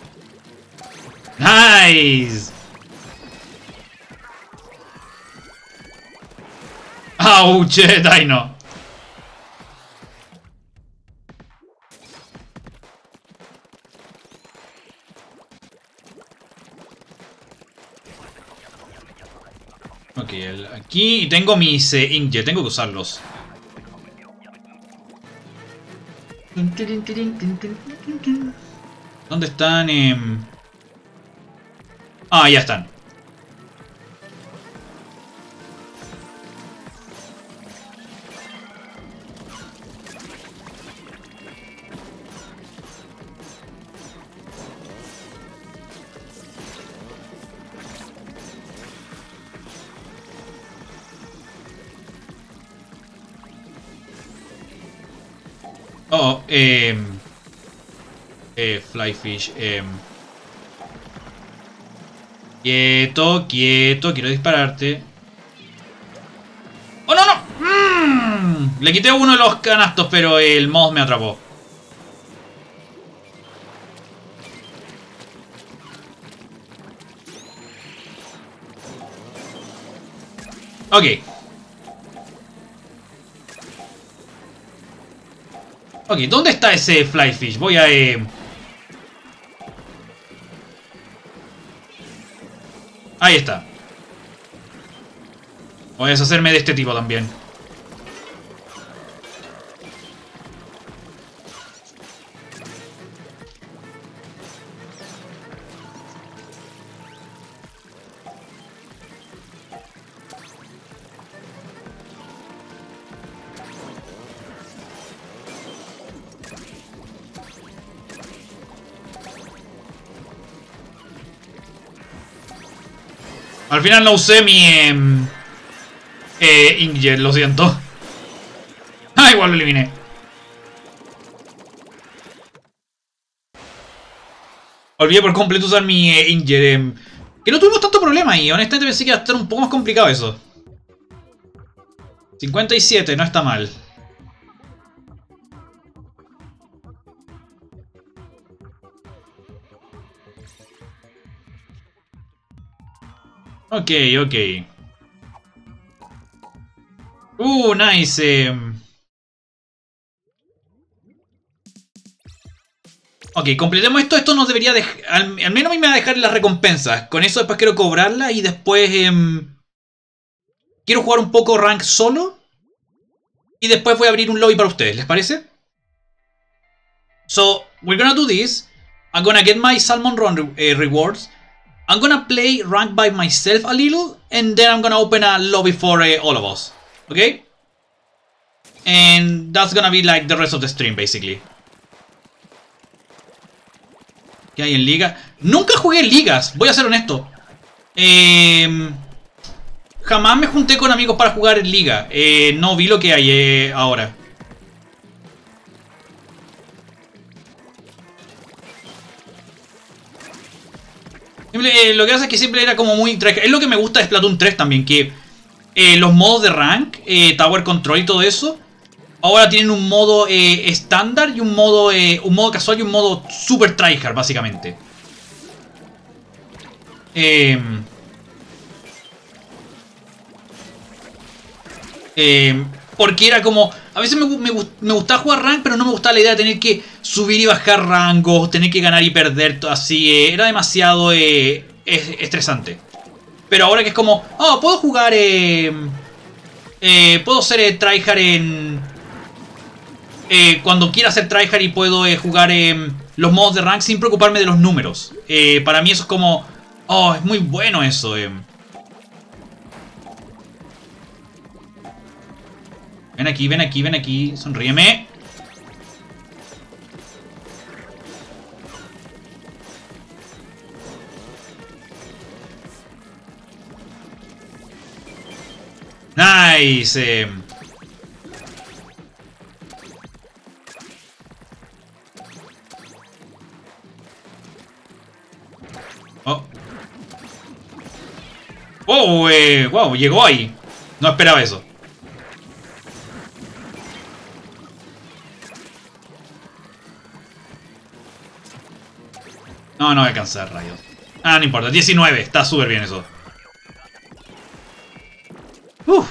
Nice. Ouch, Dino. Ok, el, aquí tengo mis eh, Inkjet, tengo que usarlos. ¿Dónde están? Eh... Ah, ya están. Oh, eh... Eh, Flyfish, eh... Quieto, quieto, quiero dispararte. ¡Oh, no, no! ¡Mmm! Le quité uno de los canastos, pero el mouse me atrapó. Ok. Ok, ¿dónde está ese Flyfish? Voy a... Eh... Ahí está. Voy a deshacerme de este tipo también. Al final no usé mi... Eh, eh, Inkjet, lo siento. Ah, igual lo eliminé. Olvidé por completo usar mi eh, Inkjet. Eh, que no tuvimos tanto problema ahí. Honestamente pensé que iba a estar un poco más complicado eso. cincuenta y siete, no está mal. Ok, ok. Uh, nice. Eh. Ok, completemos esto. Esto nos debería dejar... Al, al menos a mí me va a dejar las recompensas. Con eso después quiero cobrarla y después... Eh, quiero jugar un poco rank solo. Y después voy a abrir un lobby para ustedes. ¿Les parece? So, we're gonna do this. I'm gonna get my Salmon Run re uh, rewards. I'm gonna play rank by myself a little. And then I'm gonna open a lobby for uh, all of us. Okay? And that's gonna be like the rest of the stream, basically. ¿Qué hay en liga? Nunca jugué en ligas, voy a ser honesto. Eh, jamás me junté con amigos para jugar en liga. Eh, no vi lo que hay eh, ahora. Eh, lo que pasa es que siempre era como muy... Es lo que me gusta de Splatoon tres también, que eh, los modos de rank, eh, Tower Control y todo eso, ahora tienen un modo eh, estándar y un modo eh, un modo casual y un modo super tryhard, básicamente. Eh, eh, porque era como... A veces me, me, me gustaba jugar rank, pero no me gustaba la idea de tener que subir y bajar rangos, tener que ganar y perder, así. Eh, era demasiado eh, estresante. Pero ahora que es como... Oh, puedo jugar... Eh, eh, puedo ser eh, tryhard en... Eh, cuando quiera hacer tryhard y puedo eh, jugar eh, los modos de rank sin preocuparme de los números. Eh, para mí eso es como... Oh, es muy bueno eso. Eh. Ven aquí, ven aquí, ven aquí. Sonríeme. Nice. Eh. Oh. Wow, eh, wow, llegó ahí. No esperaba eso. No, no voy a alcanzar, rayos. Ah, no importa. diecinueve. Está súper bien eso. Uf.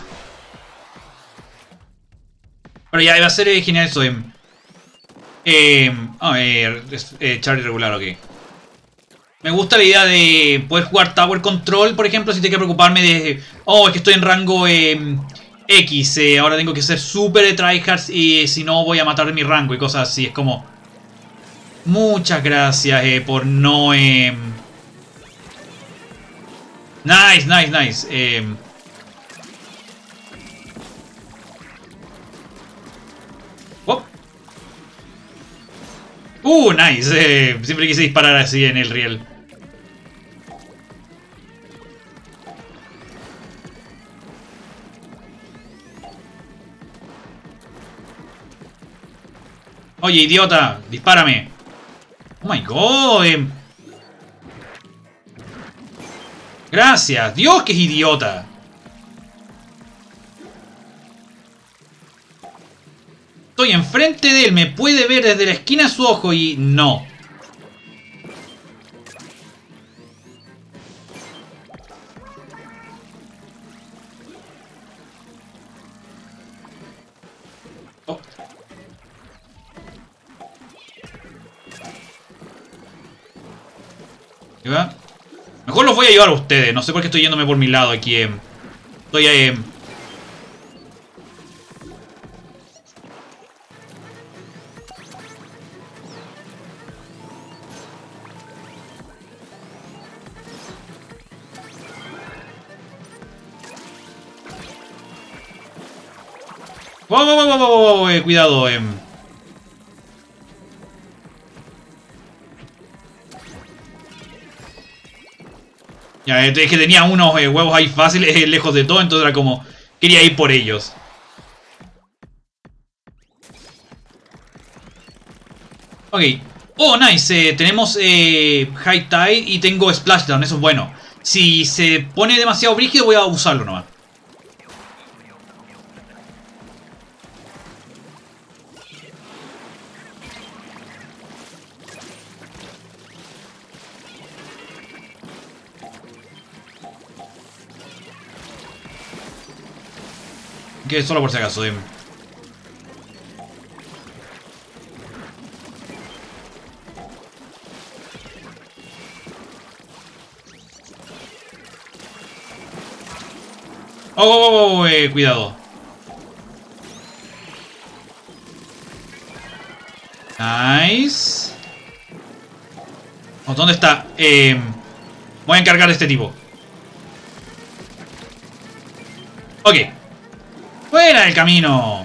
Pero ya iba a ser eh, genial eso. Eh, eh, oh, eh, eh, Charlie regular, ok. Me gusta la idea de poder jugar Tower Control, por ejemplo, sin tener que preocuparme de... Oh, es que estoy en rango eh, X, eh, ahora tengo que ser súper tryhard y eh, si no voy a matar mi rango y cosas así. Es como... Muchas gracias eh, por no... Eh... Nice, nice, nice. Eh... Oh. Uh, nice. Eh, siempre quise disparar así en el riel. Oye, idiota, dispárame. Oh my god. Eh. Gracias. Dios, que es idiota. Estoy enfrente de él, me puede ver desde la esquina de su ojo y no. ¿Qué va? Mejor los voy a llevar a ustedes. No sé por qué estoy yéndome por mi lado aquí. Eh. Estoy ahí. Eh. Wow, wow, wow, wow, wow, eh, cuidado, eh. Ya, es que tenía unos eh, huevos ahí fáciles, eh, lejos de todo, entonces era como... Quería ir por ellos. Ok. Oh, nice. Eh, tenemos eh, High Tide y tengo Splashdown, eso es bueno. Si se pone demasiado brígido voy a usarlo nomás. Que solo por si acaso, eh. Oh, oh, oh, oh eh, cuidado. Nice. Oh, ¿dónde está? Eh, voy a encargar de este tipo. Ok. ¡Fuera del camino!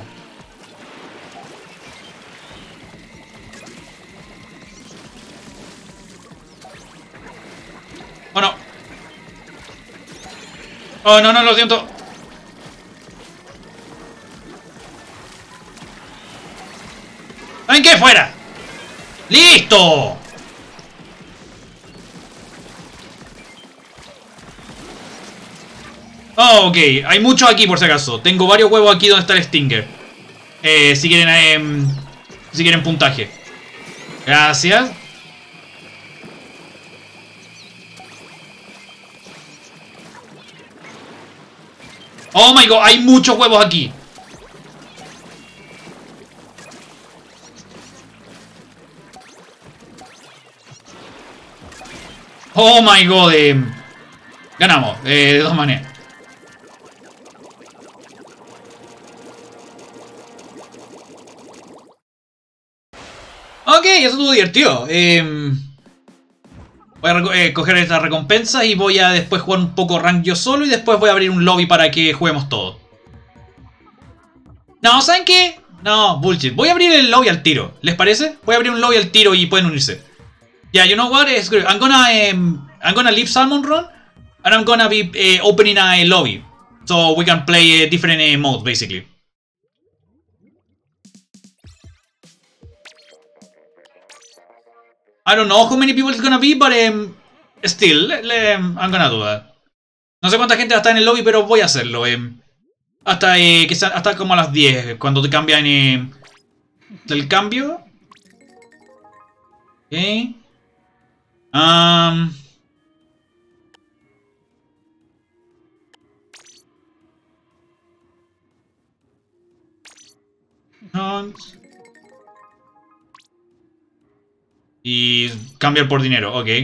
Oh, no. Oh, no, no, lo siento. ¿Saben qué? ¡Fuera! ¡Listo! Oh, ok. Hay muchos aquí por si acaso. Tengo varios huevos aquí donde está el Stinger. Eh, si quieren... Eh, si quieren puntaje. Gracias. Oh my god, hay muchos huevos aquí. Oh my god. Eh, ganamos, eh, de todas maneras. Ok, eso estuvo divertido. Eh, voy a eh, coger esta recompensa y voy a después jugar un poco rank yo solo y después voy a abrir un lobby para que juguemos todos. No, ¿saben qué? No, bullshit. Voy a abrir el lobby al tiro. ¿Les parece? Voy a abrir un lobby al tiro y pueden unirse. Yeah, you know what? I'm gonna um, I'm gonna leave Salmon Run and I'm gonna be uh, opening a lobby so we can play uh, different uh, modes basically. I don't know how many people it's gonna be, but um, still, um, I'm gonna do that. No sé cuánta gente va a estar en el lobby, pero voy a hacerlo. Um, hasta eh, quizá, hasta como a las diez, cuando te cambian eh, el cambio. Ok. Um, y cambiar por dinero, ok.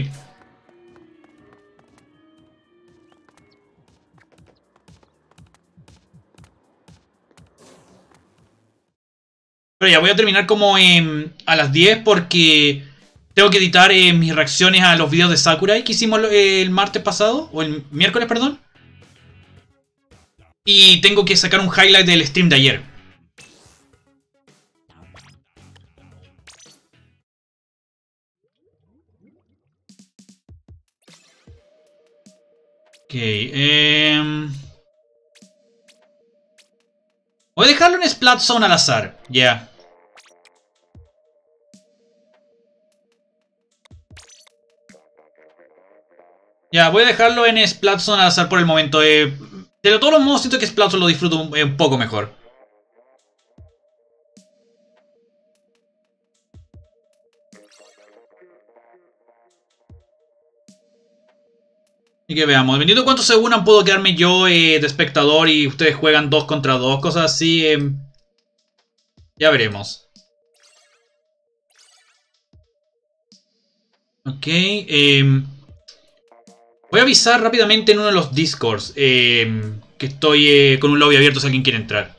Pero ya voy a terminar como eh, a las diez porque tengo que editar eh, mis reacciones a los videos de Sakurai que hicimos eh, el martes pasado, o el miércoles, perdón. Y tengo que sacar un highlight del stream de ayer. Ok, eh... voy a dejarlo en Splat Zone al azar, ya. Yeah. Ya, voy a dejarlo en Splatzone al azar por el momento. Eh, de todos los modos, siento que Splatzone lo disfruto un, un poco mejor. Y que veamos. Dependiendo de cuántos se unan, puedo quedarme yo eh, de espectador y ustedes juegan dos contra dos, cosas así. Eh, ya veremos. Ok. Eh, Voy a avisar rápidamente en uno de los Discords eh, que estoy eh, con un lobby abierto si alguien quiere entrar.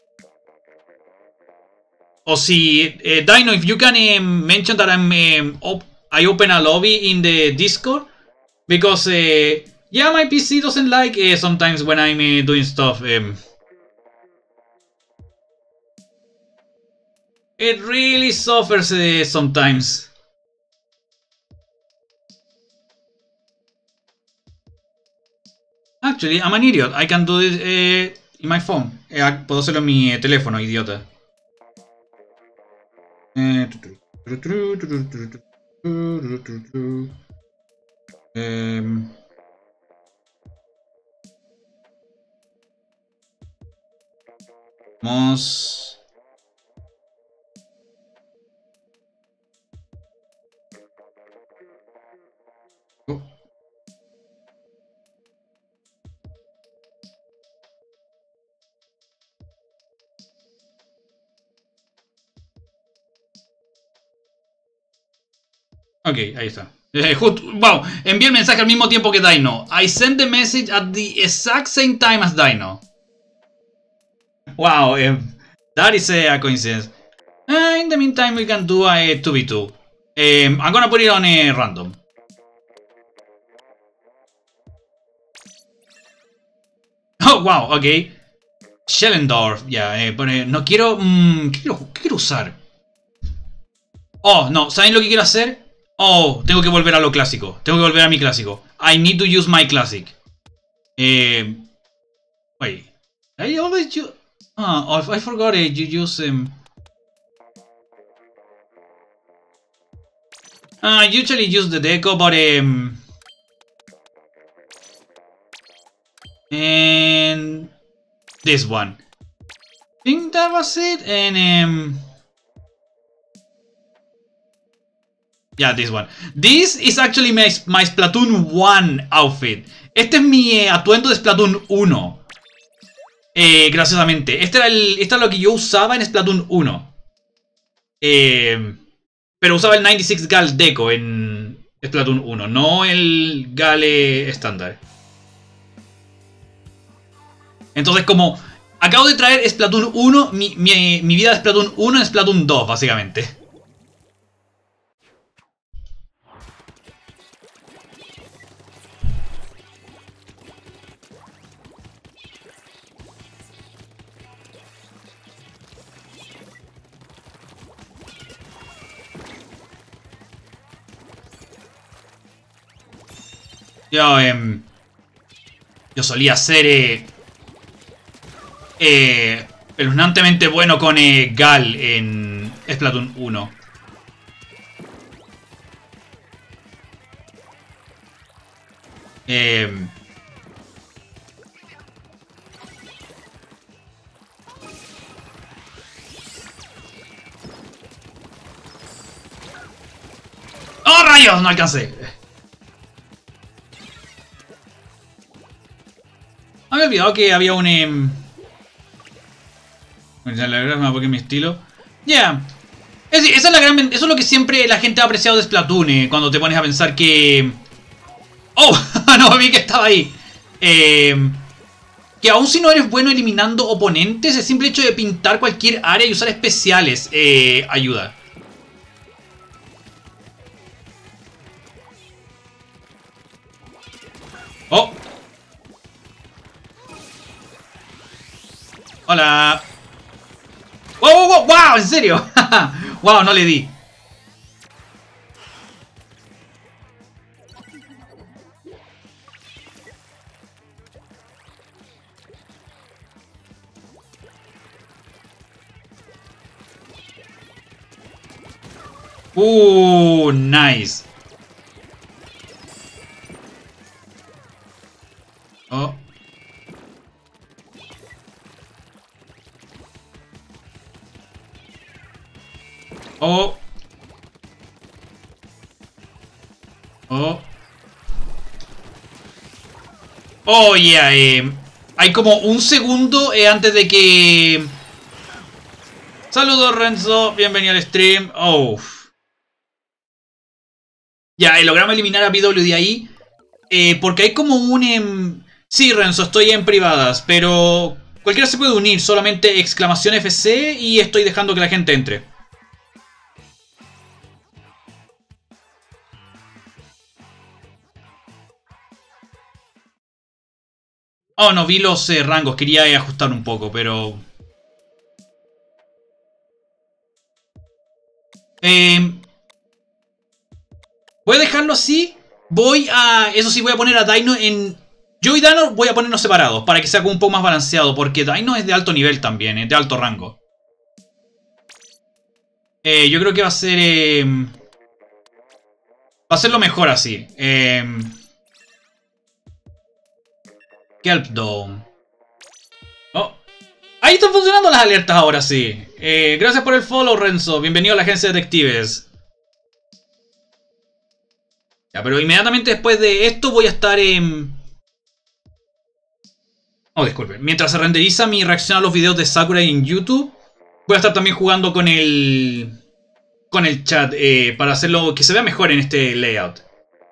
O si, eh, Dino, if you can uh, mention that I'm, um, op I open a lobby in the Discord. Because, uh, yeah, my P C doesn't like uh, sometimes when I'm uh, doing stuff. Um, it really suffers uh, sometimes. Actually, I'm an idiot. I can do this uh, in my phone. Uh, puedo hacerlo en mi uh, teléfono, idiota. Eh, um, vamos. Oh. Ok, ahí está. Eh, just, wow, envié el mensaje al mismo tiempo que Dino. I sent the message at the exact same time as Dino. Wow, um, that is a coincidence. Uh, in the meantime, we can do a two v two. Um, I'm gonna put it on a random. Oh, wow, ok. Schellendorf, ya, yeah, eh, pone, no quiero, mmm, ¿qué quiero, ¿qué quiero usar? Oh, no, ¿saben lo que quiero hacer? Oh, tengo que volver a lo clásico. Tengo que volver a mi clásico. I need to use my classic. Eh, wait. I always use... Oh, I forgot it. You use... Um, I usually use the deco, but... Um, and... This one. I think that was it. And... Um, yeah, this one. This is actually my, my Splatoon one outfit. Este es mi eh, atuendo de Splatoon uno. Eh, graciosamente. Este era, el, este era lo que yo usaba en Splatoon uno. Eh, pero usaba el noventa y seis Gal Deco en Splatoon uno. No el Gale estándar. Entonces como... Acabo de traer Splatoon uno. Mi, mi, mi vida de Splatoon uno en Splatoon dos, básicamente. Yo, eh, yo solía ser eh, eh, espeluznantemente bueno con eh, Gal en Splatoon uno. Eh, ¡Oh, rayos! No alcancé. Había olvidado que había un... Eh... La verdad, porque mi estilo. Ya. Yeah. Es, esa es la gran, eso es lo que siempre la gente ha apreciado de Splatoon. Eh, cuando te pones a pensar que... ¡Oh! No vi que estaba ahí. Eh, que aún si no eres bueno eliminando oponentes, el simple hecho de pintar cualquier área y usar especiales eh, ayuda. ¡Oh! Hola. ¡Wow, wow, wow! ¡Wow! ¿En serio? ¡Wow! No le di. Uh, nice. Oh. Oh. Oh. Oh, yeah. Eh, hay como un segundo eh, antes de que... Saludos, Renzo. Bienvenido al stream. Oh. Ya, eh, logramos eliminar a P W D ahí. Eh, porque hay como un... Em... Sí, Renzo, estoy en privadas, pero cualquiera se puede unir, solamente exclamación F C y estoy dejando que la gente entre. Oh, no vi los eh, rangos, quería eh, ajustar un poco, pero... Eh, voy a dejarlo así. Voy a... Eso sí, voy a poner a Dino en... Yo y Dino voy a ponernos separados para que sea como un poco más balanceado, porque Dino es de alto nivel también, es de alto rango. Eh, yo creo que va a ser... Eh, va a ser lo mejor así. Eh, Kelp Dome. Oh. Ahí están funcionando las alertas ahora sí. Eh, gracias por el follow, Renzo. Bienvenido a la agencia de detectives. Ya, pero inmediatamente después de esto voy a estar en... Oh, disculpe. Mientras se renderiza mi reacción a los videos de Sakurai en YouTube, voy a estar también jugando con el... Con el chat eh, para hacerlo que se vea mejor en este layout.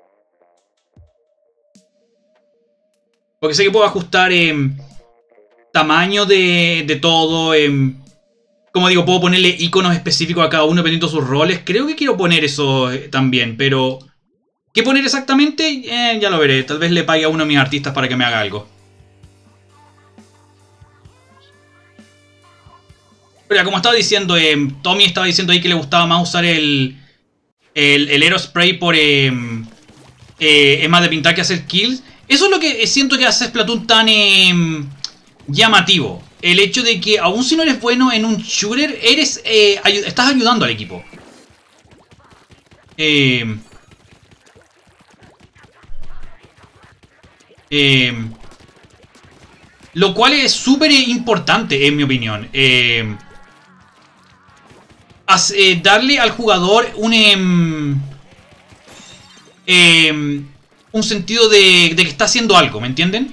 Porque sé que puedo ajustar eh, tamaño de, de todo. Eh, como digo, puedo ponerle iconos específicos a cada uno dependiendo de sus roles. Creo que quiero poner eso eh, también, pero... ¿Qué poner exactamente? Eh, ya lo veré. Tal vez le pague a uno de mis artistas para que me haga algo. Pero ya, como estaba diciendo, eh, Tommy estaba diciendo ahí que le gustaba más usar el... El, el Aerospray por... Eh, eh, es más de pintar que hacer kills. Eso es lo que siento que hace Splatoon tan eh, llamativo. El hecho de que aun si no eres bueno en un shooter, eres eh, ay estás ayudando al equipo. Eh, eh, lo cual es súper importante en mi opinión. Eh, hace, eh, darle al jugador un... Eh, eh, un sentido de, de que está haciendo algo, ¿me entienden?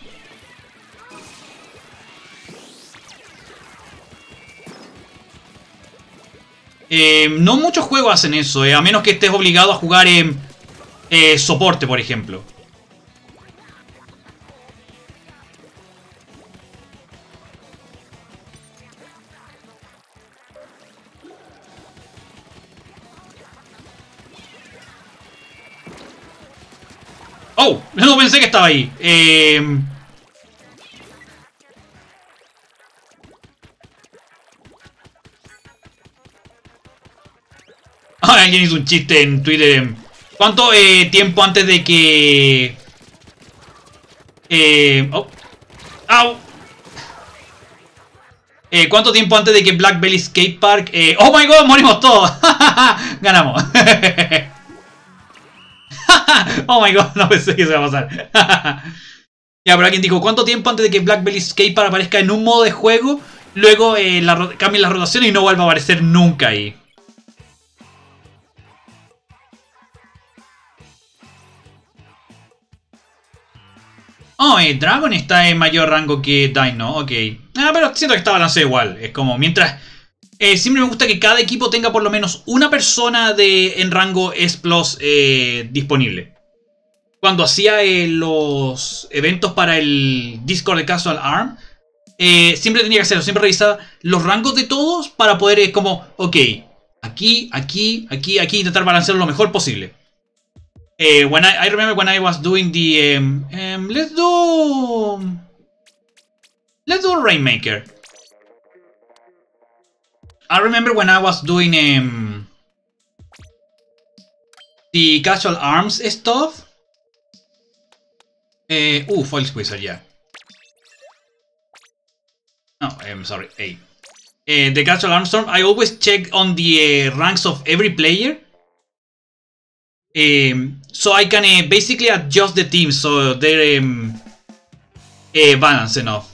Eh, no muchos juegos hacen eso, eh, a menos que estés obligado a jugar en eh, soporte, por ejemplo. ¡Oh! No pensé que estaba ahí. Eh... Ah, alguien hizo un chiste en Twitter. ¿Cuánto eh, tiempo antes de que... Eh... Oh. ¡Au! Eh, ¿Cuánto tiempo antes de que Black Belly Skate Park... Eh... ¡Oh my god! ¡Morimos todos! Ganamos. Oh my god, no pensé que eso iba a pasar. Ya, pero alguien dijo, ¿cuánto tiempo antes de que Black Belly Skate Park aparezca en un modo de juego? Luego eh, la, cambien las rotaciones y no vuelva a aparecer nunca ahí. Oh, eh, Dragon está en mayor rango que Dino, ok. Ah, pero siento que está balanceado igual. Es como, mientras... Eh, siempre me gusta que cada equipo tenga por lo menos una persona de en rango S plus eh, disponible. Cuando hacía eh, los eventos para el Discord de Casual Arm, eh, siempre tenía que hacerlo, siempre revisaba los rangos de todos para poder, eh, como, ok, aquí, aquí, aquí, aquí, intentar balancearlo lo mejor posible. Eh, when I, I remember when I was doing the, um, um, let's do, let's do Rainmaker. I remember when I was doing um, the Casual Arms stuff. Uh, ooh, Foil Squeezer, yeah. Oh, I'm sorry, A. Uh, the Casual Arms Storm, I always check on the uh, ranks of every player. Um, so I can uh, basically adjust the team so they're um, uh, balanced enough.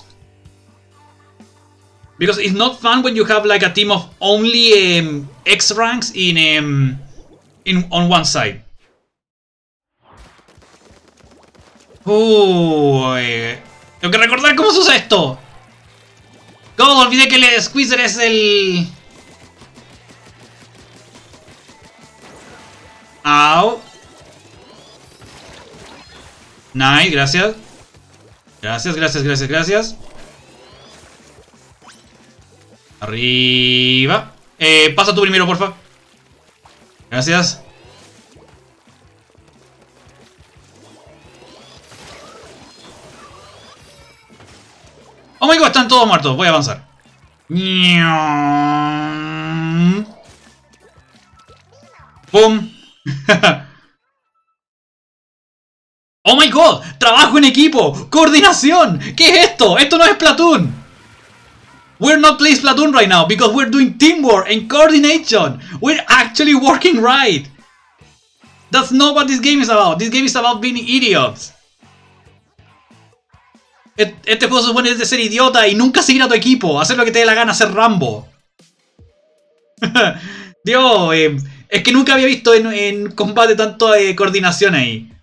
Because it's not fun when you have like a team of only um, X ranks in um, in on one side. Uh, eh, tengo que recordar cómo se usa esto. God, olvidé que el Squeezer es el... Au. Nice, gracias. Gracias, gracias, gracias, gracias. Arriba. Eh, pasa tú primero, porfa. Gracias. Oh my god, están todos muertos. Voy a avanzar. Pum. Oh my god, trabajo en equipo, coordinación. ¿Qué es esto? Esto no es Splatoon. We're not playing Splatoon right now because we're doing teamwork and coordination. We're actually working right. That's not what this game is about. This game is about being idiots. Este juego se supone de ser idiota y nunca seguir a tu equipo. Hacer lo que te dé la gana, ser Rambo. Dios, eh, es que nunca había visto en, en combate tanto eh, coordinación ahí.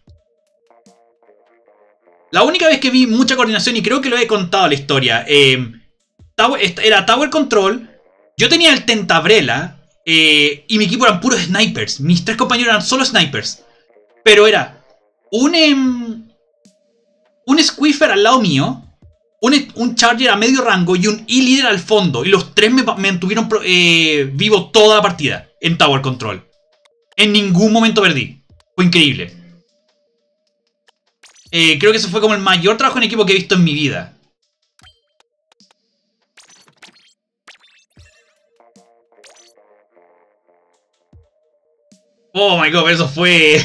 La única vez que vi mucha coordinación, y creo que lo he contado la historia, eh, Tower, era Tower Control. Yo tenía el Tentabrella eh, y mi equipo eran puros snipers. Mis tres compañeros eran solo snipers. Pero era un... Eh, un Squiffer al lado mío, un, un Charger a medio rango y un E-Leader al fondo. Y los tres me, me mantuvieron eh, vivo toda la partida en Tower Control. En ningún momento perdí. Fue increíble. Eh, creo que ese fue como el mayor trabajo en equipo que he visto en mi vida. Oh my god, eso fue...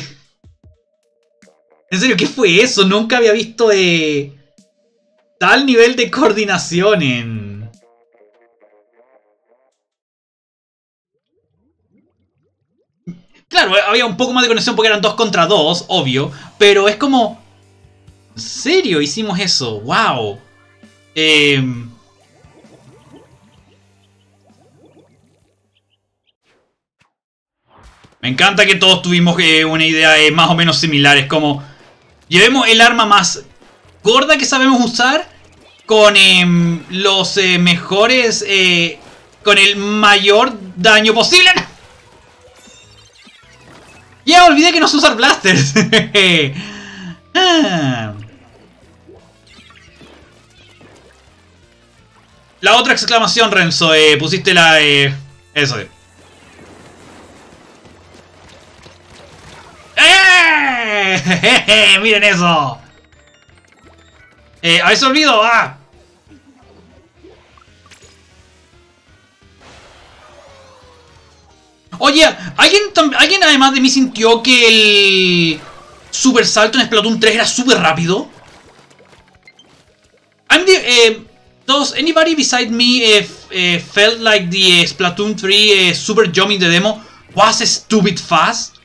En serio, ¿qué fue eso? Nunca había visto eh, tal nivel de coordinación en... Claro, había un poco más de conexión porque eran dos contra dos, obvio. Pero es como... ¿En serio hicimos eso? ¡Wow! Eh... Me encanta que todos tuvimos eh, una idea eh, más o menos similar. Es como... Llevemos el arma más gorda que sabemos usar con eh, los eh, mejores... Eh, con el mayor daño posible. Ya, olvidé que no sé usar blasters. ah. La otra exclamación, Renzo. Eh, pusiste la... Eh, eso. Eh. ¡Eh! ¡Miren eso! Eh, a ver, se olvidó. ¡Ah! Oye, ¿alguien, ¿alguien además de mí sintió que el super salto en Splatoon tres era súper rápido? I'm the, eh, does anybody beside me eh, eh, felt like the eh, Splatoon three eh, super jump in the demo was stupid fast?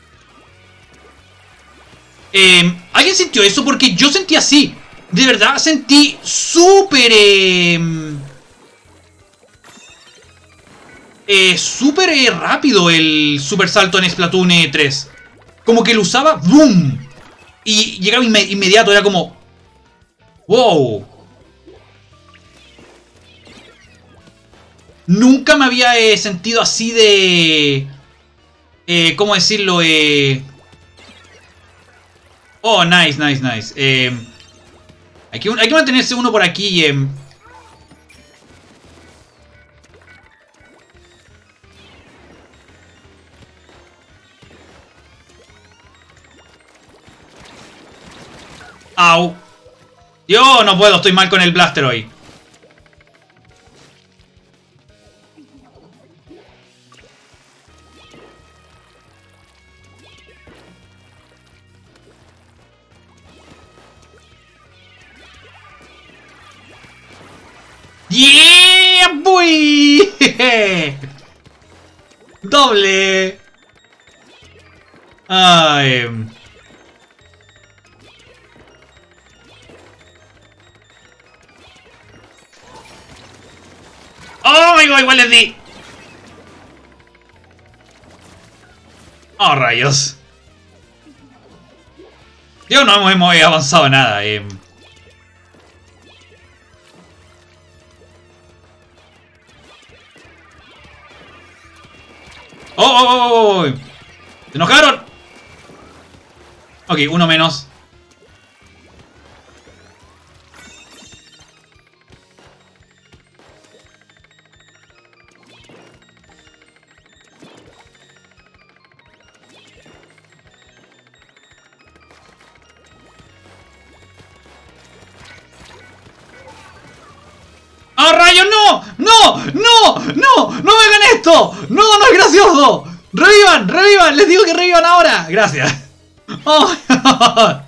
Eh, ¿Alguien sintió eso? Porque yo sentí así. De verdad sentí súper... Eh, eh, súper eh, rápido el super salto en Splatoon eh, tres. Como que lo usaba, ¡boom! Y llegaba inme inmediato, era como... ¡Wow! Nunca me había eh, sentido así de... Eh, ¿Cómo decirlo? Eh... Oh, nice, nice, nice. Eh, hay, que, hay que mantenerse uno por aquí. Eh. Au. Yo no puedo, estoy mal con el blaster hoy. ¡Yeah, boy! ¡Doble! Ay... ¡Oh, my God! Igual les di. ¡Oh, rayos! Yo no hemos, hemos avanzado nada. Eh. ¡Oh, oh, oh, oh! ¡Se enojaron! Ok, uno menos. ¡No! ¡No! ¡No! ¡No! ¡No me hagan esto! ¡No! ¡No es gracioso! ¡Revivan! ¡Revivan! ¡Les digo que revivan ahora! Gracias. ¡Oh my god!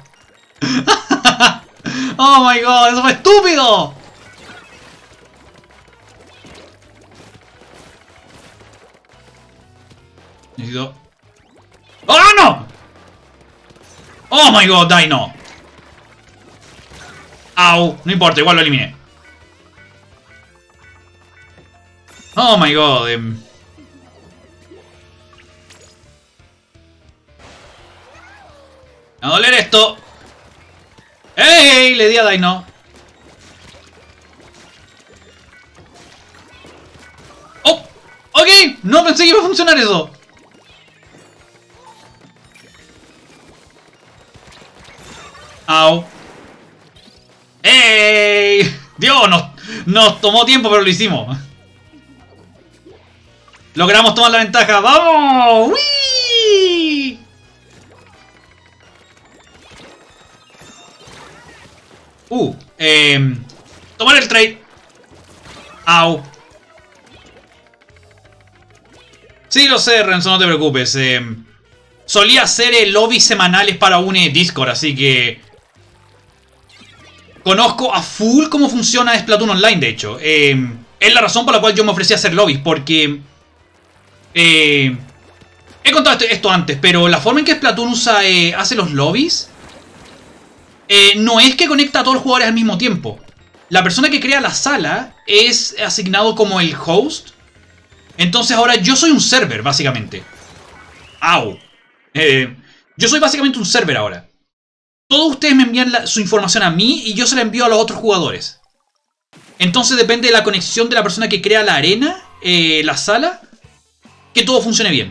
¡Oh my god! ¡Eso fue estúpido! Necesito... ¡Oh no! ¡Oh my god! Dino. ¡Au! No importa, igual lo eliminé. Oh my god. Eh. A doler esto. ¡Ey! Le di a Dino. ¡Oh! ¡Ok! No pensé que iba a funcionar eso. ¡Au! ¡Ey! Dios, nos, nos tomó tiempo, pero lo hicimos. Logramos tomar la ventaja. ¡Vamos! ¡Wii! Uh, eh, tomar el trade. Au. Sí, lo sé, Renzo, no te preocupes. Eh, solía hacer eh, lobbies semanales para un eh, Discord, así que... Conozco a full cómo funciona Splatoon Online, de hecho. Eh, es la razón por la cual yo me ofrecí a hacer lobbies, porque... Eh, he contado esto, esto antes, pero la forma en que Splatoon usa, eh, hace los lobbies... Eh, no es que conecta a todos los jugadores al mismo tiempo. La persona que crea la sala es asignado como el host. Entonces ahora yo soy un server, básicamente. Au. Eh, yo soy básicamente un server ahora. Todos ustedes me envían la, su información a mí y yo se la envío a los otros jugadores. Entonces depende de la conexión de la persona que crea la arena, eh, la sala, que todo funcione bien.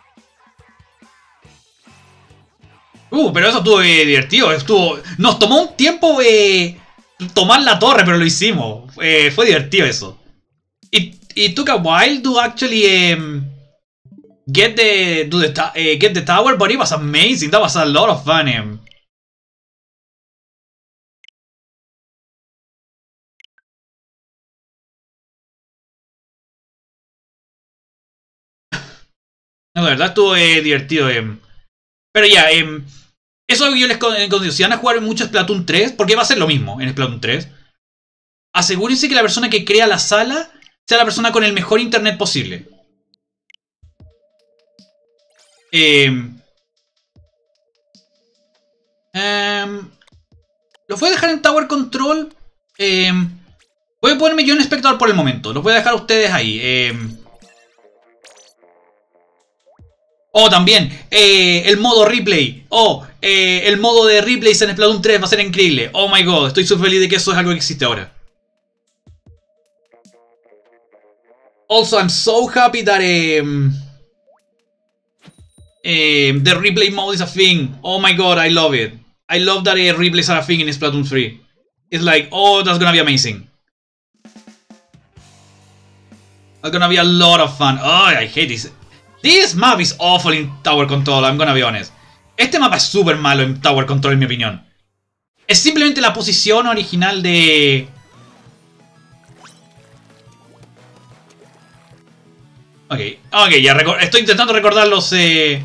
Uh, pero eso estuvo eh, divertido. Estuvo... Nos tomó un tiempo eh, tomar la torre, pero lo hicimos. Eh, fue divertido eso. It, it took a while to actually um, get the to the uh, get the tower, but it was amazing. That was a lot of fun. Um. No, la verdad estuvo eh, divertido. Eh. Pero ya, eh, eso es lo que yo les condigo. Si van a jugar mucho Splatoon tres, porque va a ser lo mismo en Splatoon tres, asegúrense que la persona que crea la sala sea la persona con el mejor internet posible. Eh, eh, los voy a dejar en Tower Control. Eh, voy a ponerme yo en espectador por el momento. Los voy a dejar a ustedes ahí. Eh, Oh, también, eh, el modo replay. Oh, eh, el modo de replays en Splatoon tres va a ser increíble. Oh my god, estoy súper feliz de que eso es algo que existe ahora. Also, I'm so happy that um, uh, the replay mode is a thing. Oh my god, I love it. I love that uh, replays are a thing in Splatoon three. It's like, oh, that's gonna be amazing. That's gonna be a lot of fun. Oh, I hate this. This map is awful in Tower Control, I'm gonna be honest. Este mapa es súper malo en Tower Control, en mi opinión. Es simplemente la posición original de... Ok, ok, ya estoy intentando recordar los... Eh...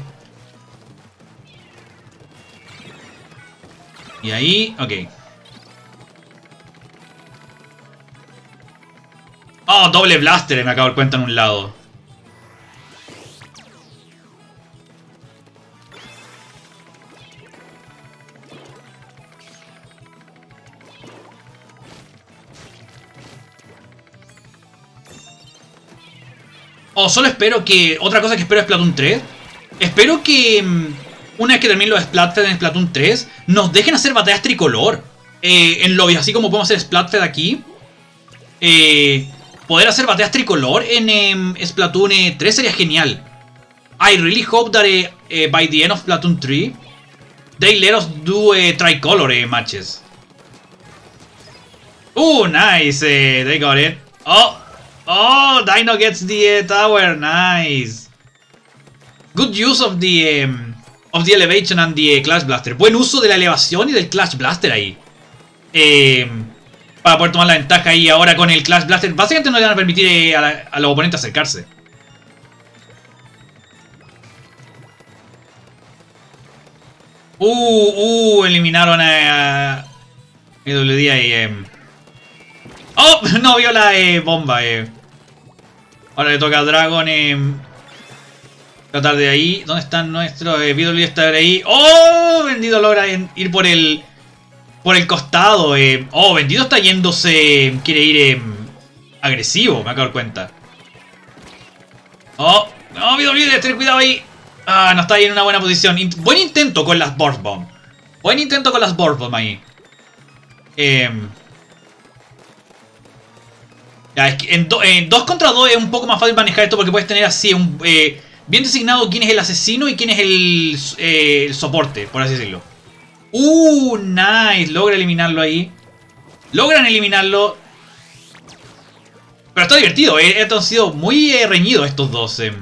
Y ahí, ok. Oh, doble blaster, me acabo de dar cuenta en un lado. Oh, solo espero que... Otra cosa que espero es Splatoon tres. Espero que... Una vez que termine los Splatfest en Splatoon tres, nos dejen hacer batallas tricolor. Eh, en lobbies, así como podemos hacer Splatfest aquí. Eh, poder hacer batallas tricolor en eh, Splatoon eh, tres sería genial. I really hope that eh, eh, by the end of Splatoon three, they let us do eh, tricolor eh, matches. Uh, nice. Eh, they got it. Oh. Oh, Dino gets the uh, tower, nice. Good use of the um, of the elevation and the uh, Clash Blaster. Buen uso de la elevación y del Clash Blaster ahí. Eh, Para poder tomar la ventaja ahí ahora con el Clash Blaster. Básicamente no le van a permitir eh, a, la, a los oponentes acercarse. Uh, uh, eliminaron a... a E W D ahí. Eh. ¡Oh! No vio la eh, bomba. Eh. Ahora le toca a Dragon. Eh. Tratar de ahí. ¿Dónde están nuestros? Eh, B W D está ahí. ¡Oh! Vendido logra ir por el... Por el costado. Eh. Oh, Vendido está yéndose... Quiere ir eh, agresivo, me acabo de dar cuenta. Oh, no, B W D, ten cuidado ahí. Ah, no está ahí en una buena posición. In buen intento con las Burst Bomb. Buen intento con las Burst Bomb ahí. Eh, ya, es que en, do en dos contra dos es un poco más fácil manejar esto porque puedes tener así un, eh, bien designado quién es el asesino y quién es el, eh, el soporte, por así decirlo. Uh, nice. Logra eliminarlo ahí. Logran eliminarlo. Pero está divertido. Eh. Estos han sido muy eh, reñidos estos dos. Eh.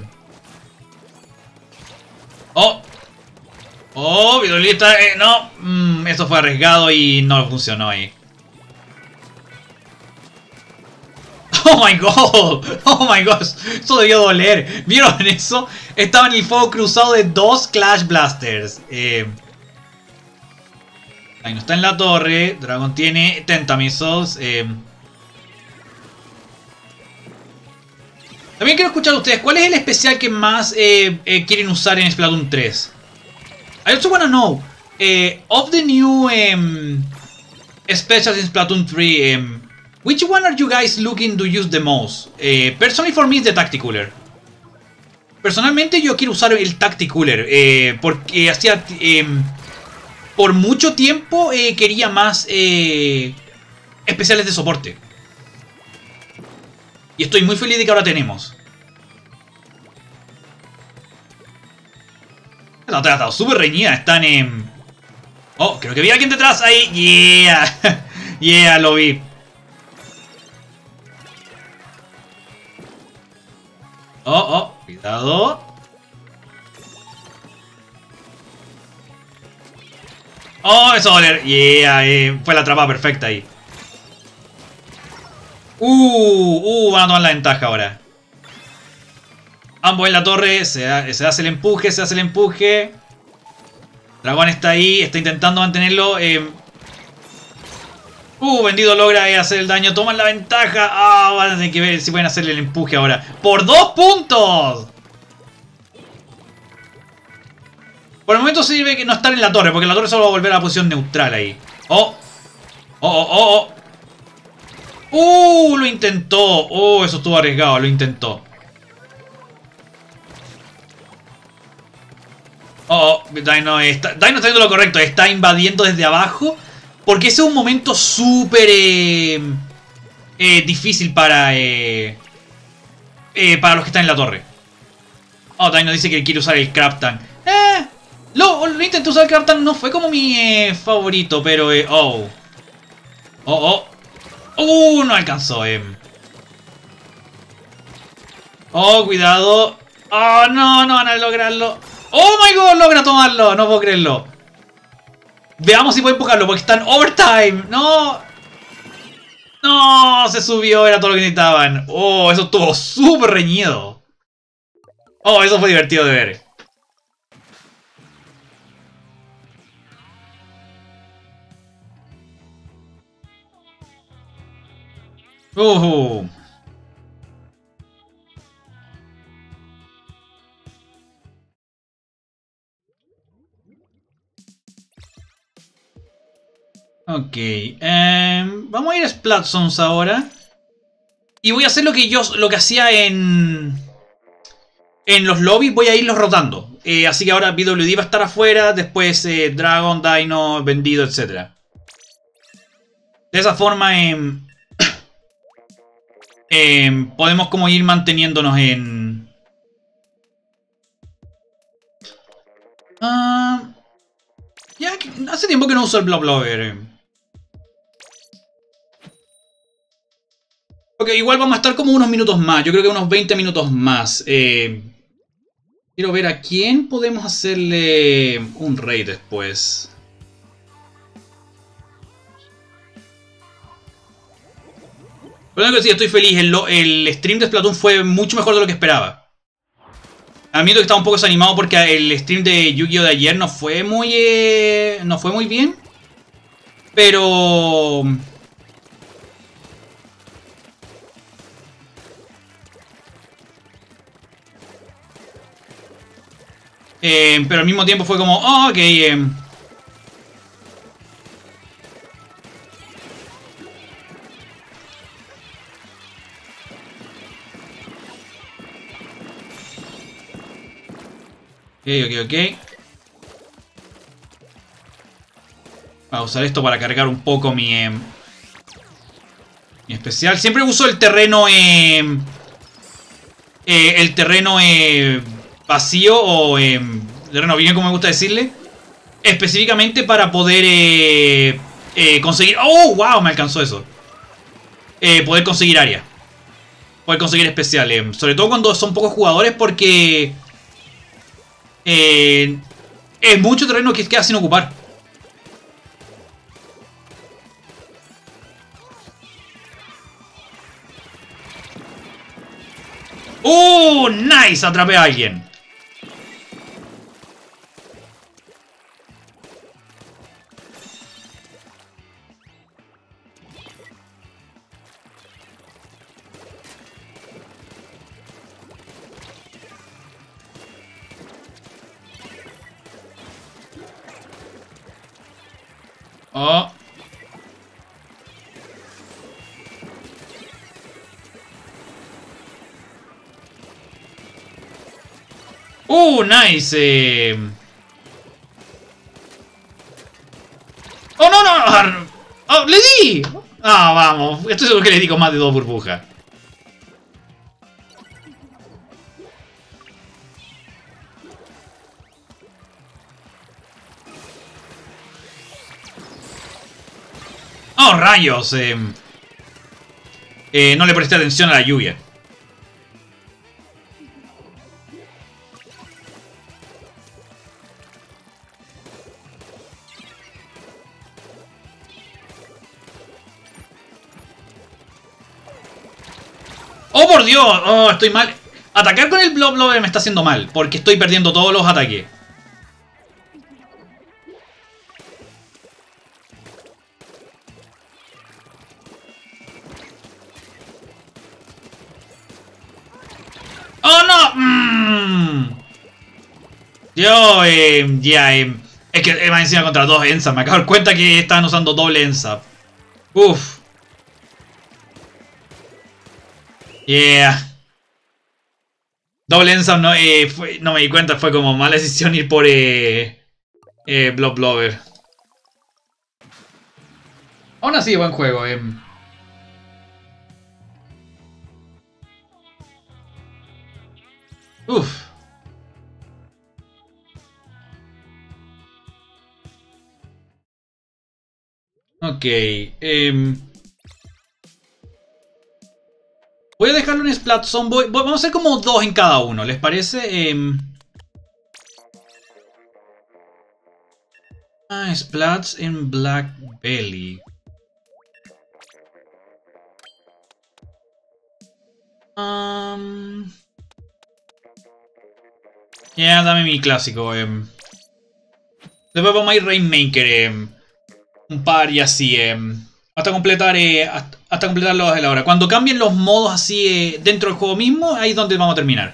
Oh. Oh, Vidolí está... Eh, no. Mm, eso fue arriesgado y no funcionó ahí. Oh my god. Oh my god. Eso debió doler. ¿Vieron eso? Estaba en el fuego cruzado de dos Clash Blasters. Eh... Ahí no está en la torre. Dragon tiene Tentamisos. Eh... También quiero escuchar a ustedes. ¿Cuál es el especial que más eh, eh, quieren usar en Splatoon tres? I also wanna know. Eh, of the new um, specials in Splatoon three, um, which one are you guys looking to use the most? Eh, personally for me it's the Tacticooler. Personalmente yo quiero usar el Tacticooler. Eh, porque hacía... Eh, por mucho tiempo eh, quería más eh, especiales de soporte. Y estoy muy feliz de que ahora tenemos. La otra ha estado súper reñida. Están en... Oh, creo que vi a alguien detrás ahí. Yeah. Yeah, lo vi. Oh, oh, cuidado. Oh, eso va a doler. Yeah, eh, fue la atrapada perfecta ahí. Uh, uh, van a tomar la ventaja ahora. Ambos en la torre, se, se hace el empuje, se hace el empuje. Dragón está ahí, está intentando mantenerlo. Eh. Uh, Vendido logra eh, hacer el daño, toman la ventaja. Ah, van a tener que ver si pueden hacerle el empuje ahora. ¡Por dos puntos! Por el momento sirve que no estar en la torre, porque la torre solo va a volver a la posición neutral ahí. Oh, oh, oh, oh, oh. ¡Uh! Lo intentó. ¡Oh! Eso estuvo arriesgado. Lo intentó. Oh, oh. Dino está, Dino está haciendo lo correcto. Está invadiendo desde abajo. Porque ese es un momento súper eh, eh, difícil para, eh, eh, para los que están en la torre. Oh, Dino dice que quiere usar el Crab Tank. Eh, lo, lo intenté usar el Crab Tank. No fue como mi eh, favorito, pero... Eh, oh. Oh, oh. Uh, no alcanzó, eh. Oh, cuidado. Oh, no, no van a lograrlo. Oh my god, logra tomarlo. No puedo creerlo. Veamos si puede empujarlo, porque está en overtime. No. No, se subió, era todo lo que necesitaban. Oh, eso estuvo súper reñido. Oh, eso fue divertido de ver. Uh. Ok, eh, vamos a ir a Splat Zones ahora. Y voy a hacer lo que yo lo que hacía en en los lobbies, voy a irlos rotando. Eh, así que ahora B W D va a estar afuera, después eh, Dragon, Dino, Vendido, etcétera. De esa forma eh, eh, podemos como ir manteniéndonos en... Uh, ya, hace tiempo que no uso el Blob Lover. Eh. Ok, igual vamos a estar como unos minutos más. Yo creo que unos veinte minutos más. Eh, quiero ver a quién podemos hacerle un raid después. Pero lo que sí, estoy feliz. El, el stream de Splatoon fue mucho mejor de lo que esperaba. Admito que estaba un poco desanimado porque el stream de Yu-Gi-Oh! De ayer no fue muy... Eh, no fue muy bien. Pero... Eh, pero al mismo tiempo fue como... Oh, ok... Eh, Ok, ok, ok. Voy a usar esto para cargar un poco mi, eh, mi especial. Siempre uso el terreno... Eh, eh, el terreno eh, vacío o eh, terreno bien, como me gusta decirle. Específicamente para poder eh, eh, conseguir... ¡Oh, wow! Me alcanzó eso. Eh, poder conseguir área. Poder conseguir especial. Eh, sobre todo cuando son pocos jugadores porque... Eh, es mucho terreno que queda sin ocupar. ¡Oh! ¡Nice! Atrapé a alguien. Oh. ¡Uh, nice! Eh... ¡Oh, no, no! ¡Oh, le di! Ah, vamos. Estoy seguro que le di con más de dos burbujas. ¡Oh, rayos! Eh... Eh, no le presté atención a la lluvia. ¡Oh, por Dios! ¡Oh, estoy mal! Atacar con el Blob Blob me está haciendo mal, porque estoy perdiendo todos los ataques. ¡Oh, no! Mm. Yo, eh, ya, eh, es que eh, más encima contra dos Ensa. Me acabo de dar cuenta que estaban usando doble Ensa. Uf. Yeah. Doble Ensa no, eh, fue, no me di cuenta, fue como mala decisión ir por eh, eh, Blob Blober. Aún así, buen juego. Eh. Uf. Ok. Eh. Voy a dejarlo en Splat Zone. Voy, voy, vamos a hacer como dos en cada uno, ¿les parece? Eh... Ah, Splats en Black Belly. Um... Ya, yeah, dame mi clásico. Eh... Después vamos a ir Rainmaker. Eh... Un par y así. Eh... Hasta completar eh, hasta, hasta completar los de la hora. Cuando cambien los modos así eh, dentro del juego mismo, ahí es donde vamos a terminar.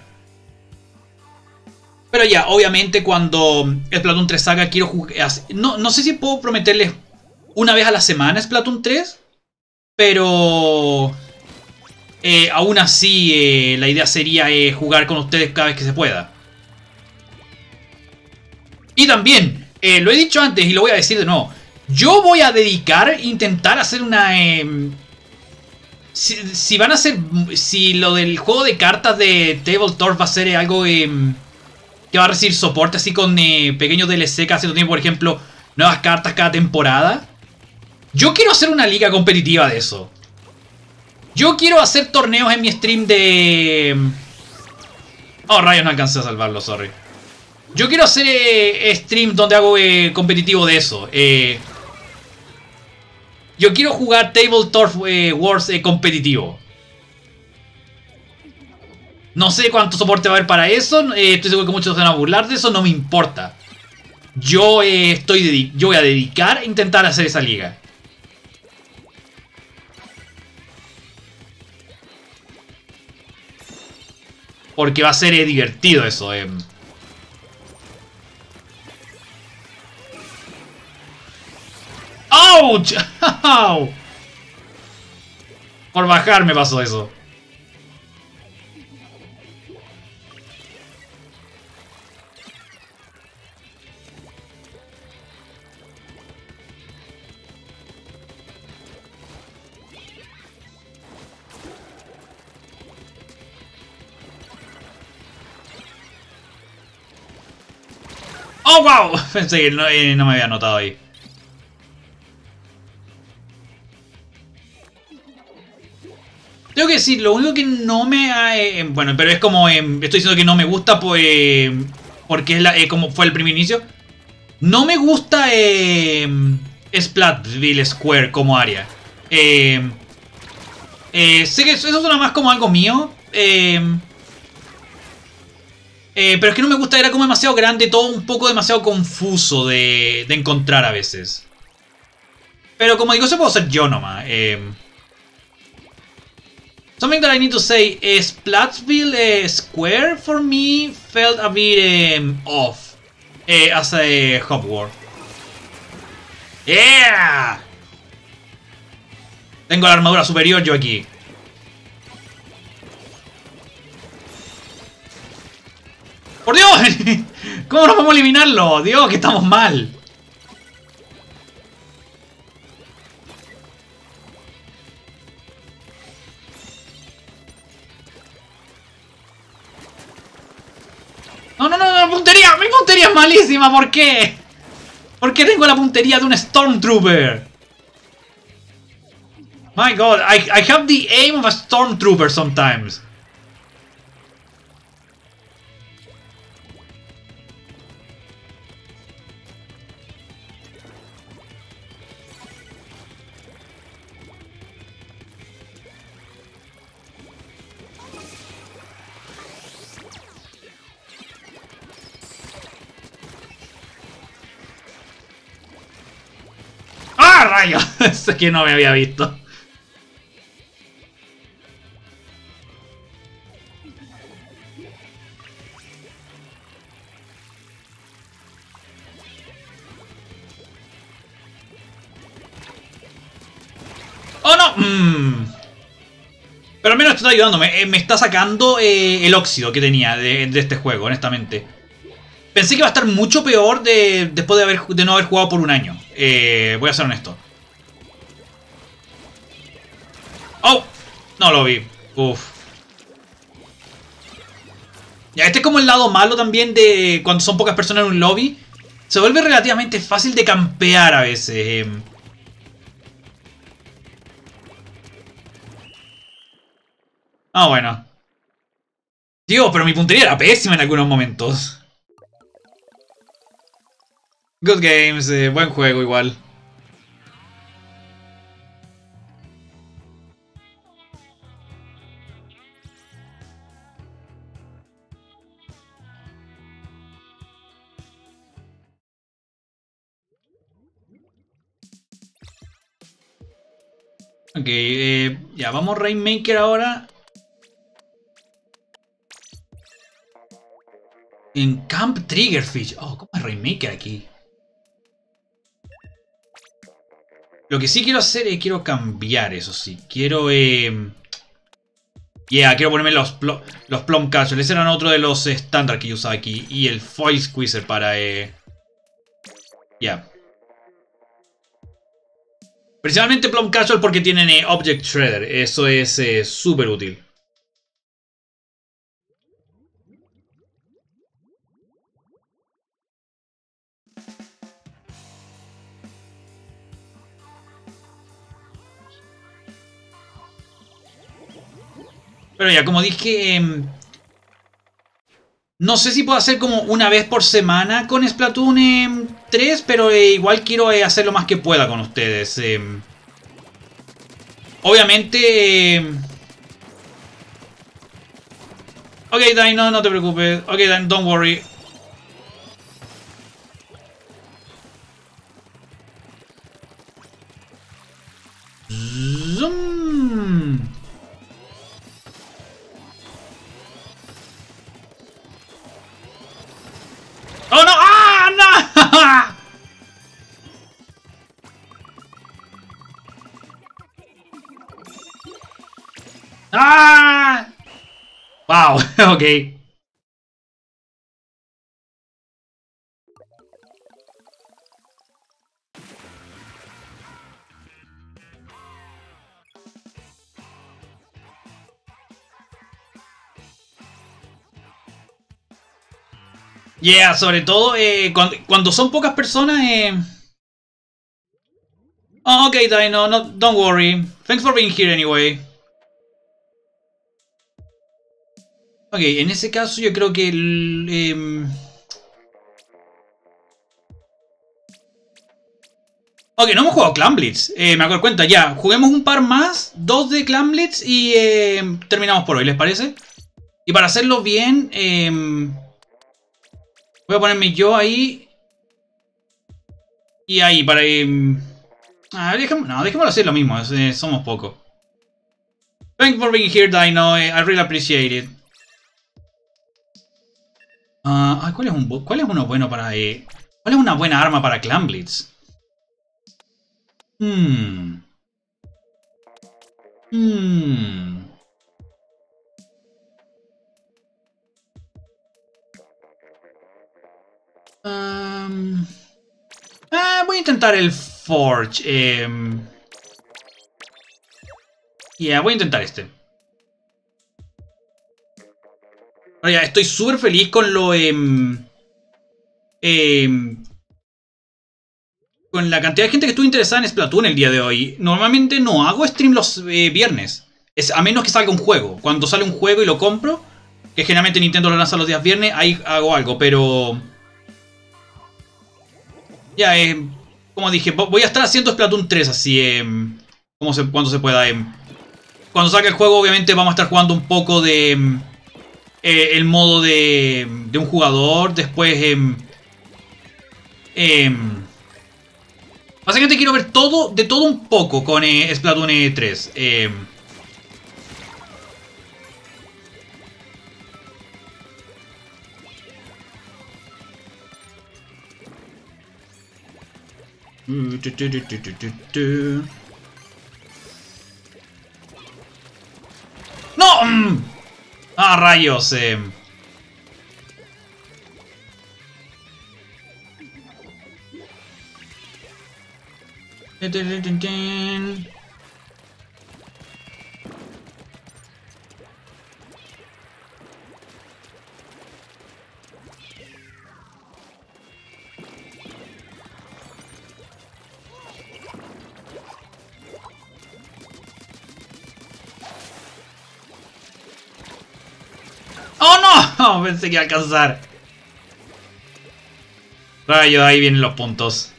Pero ya, obviamente cuando Splatoon tres salga quiero jugar... No, no sé si puedo prometerles una vez a la semana Splatoon tres. Pero... Eh, aún así eh, la idea sería eh, jugar con ustedes cada vez que se pueda. Y también, eh, lo he dicho antes y lo voy a decir de nuevo. Yo voy a dedicar, intentar hacer una... Eh, si, si van a hacer... Si lo del juego de cartas de Tabletop va a ser algo eh, que va a recibir soporte así con eh, pequeños D L C cada cierto tiempo, por ejemplo, nuevas cartas cada temporada. Yo quiero hacer una liga competitiva de eso. Yo quiero hacer torneos en mi stream de... Oh, rayos, no alcancé a salvarlo, sorry. Yo quiero hacer eh, stream donde hago eh, competitivo de eso. Eh... Yo quiero jugar Tabletop eh, Wars eh, competitivo. No sé cuánto soporte va a haber para eso. Eh, estoy seguro que muchos se van a burlar de eso. No me importa. Yo, eh, estoy yo voy a dedicar a intentar hacer esa liga. Porque va a ser eh, divertido eso. Eh. ¡Ouch! Por bajar me pasó eso. ¡Oh, wow! Pensé que no, eh, no me había notado ahí. Tengo que decir, lo único que no me ha... Eh, bueno, pero es como... Eh, estoy diciendo que no me gusta pues, eh, porque es la, eh, como fue el primer inicio. No me gusta eh, Splatville Square como área. Eh, eh, sé que eso suena más como algo mío. Eh, eh, pero es que no me gusta, era como demasiado grande, todo un poco demasiado confuso de, de encontrar a veces. Pero como digo, eso puedo ser yo nomás. Eh, Something that I need to say is Splatsville uh, Square for me felt a bit um, off uh, as a hub war. Yeah! Tengo la armadura superior yo aquí. ¡Por Dios! ¿Cómo no podemos eliminarlo? Dios, que estamos mal. No, no, no, la puntería. Mi puntería es malísima. ¿Por qué? ¿Por qué tengo la puntería de un Stormtrooper? My God, I, I have the aim of a Stormtrooper sometimes. ¡Ah, rayos! Es que no me había visto. ¡Oh, no! Mm. Pero al menos esto está ayudándome. Eh, me está sacando eh, el óxido que tenía de, de este juego, honestamente. Pensé que iba a estar mucho peor de, después de, haber, de no haber jugado por un año. Eh, voy a ser honesto. ¡Oh! No lo vi. Uf. Ya, este es como el lado malo también de cuando son pocas personas en un lobby. Se vuelve relativamente fácil de campear a veces. Ah, bueno. Dios, pero mi puntería era pésima en algunos momentos. Good games, eh, buen juego igual. Ok, eh, ya vamos Rainmaker ahora. En Camp Triggerfish. Oh, ¿cómo es Rainmaker aquí? Lo que sí quiero hacer es quiero cambiar, eso sí. Quiero... Eh... Yeah, quiero ponerme los, pl los Plum Catchers. Ese eran otro de los estándar que yo usaba aquí. Y el Foil Squeezer para... Eh... Ya. Yeah. Principalmente Plum Catcher porque tienen eh, Object Shredder. Eso es eh, súper útil. Pero ya, como dije, eh, no sé si puedo hacer como una vez por semana con Splatoon eh, tres, pero eh, igual quiero eh, hacer lo más que pueda con ustedes. Eh. obviamente... Eh... Ok, Dino, no te preocupes. Ok, Dino, don't worry. Zoom. ¡Oh, no! ¡Ah, no! ¡Ah! Wow, ok. Yeah, sobre todo eh, cuando, cuando son pocas personas. Eh... Oh, ok, Dino, no, don't worry. Thanks for being here anyway. Ok, en ese caso yo creo que el... Eh... Ok, no hemos jugado Clan Blitz. Eh, me acuerdo cuenta, ya. Juguemos un par más, dos de Clan Blitz y eh, terminamos por hoy, ¿les parece? Y para hacerlo bien, eh, voy a ponerme yo ahí. Y ahí, para... Eh, ah, dejemos, no, dejémoslo hacer lo mismo, eh, somos pocos. Thanks for being here, Dino. I really appreciate it. Uh, ¿cuál, es un, ¿Cuál es uno bueno para... Eh, ¿Cuál es una buena arma para Clan Blitz? Hmm. Hmm. Um, eh, voy a intentar el Forge. Eh, yeah, voy a intentar este. Oye, estoy súper feliz con lo... Eh, eh, con la cantidad de gente que estuvo interesada en Splatoon el día de hoy. Normalmente no hago stream los eh, viernes. Es, a menos que salga un juego. Cuando sale un juego y lo compro, que generalmente Nintendo lo lanza los días viernes, ahí hago algo, pero... Ya, eh, como dije, voy a estar haciendo Splatoon tres así, eh, como se, cuando se pueda. Eh. Cuando salga el juego, obviamente vamos a estar jugando un poco de... Eh, el modo de, de un jugador, después... Eh, eh, básicamente quiero ver todo, de todo un poco con eh, Splatoon tres. Eh, ¡No! ¡Ah, rayos! Eh. ¡Oh, no! Pensé que iba a alcanzar. Rayo, ahí vienen los puntos.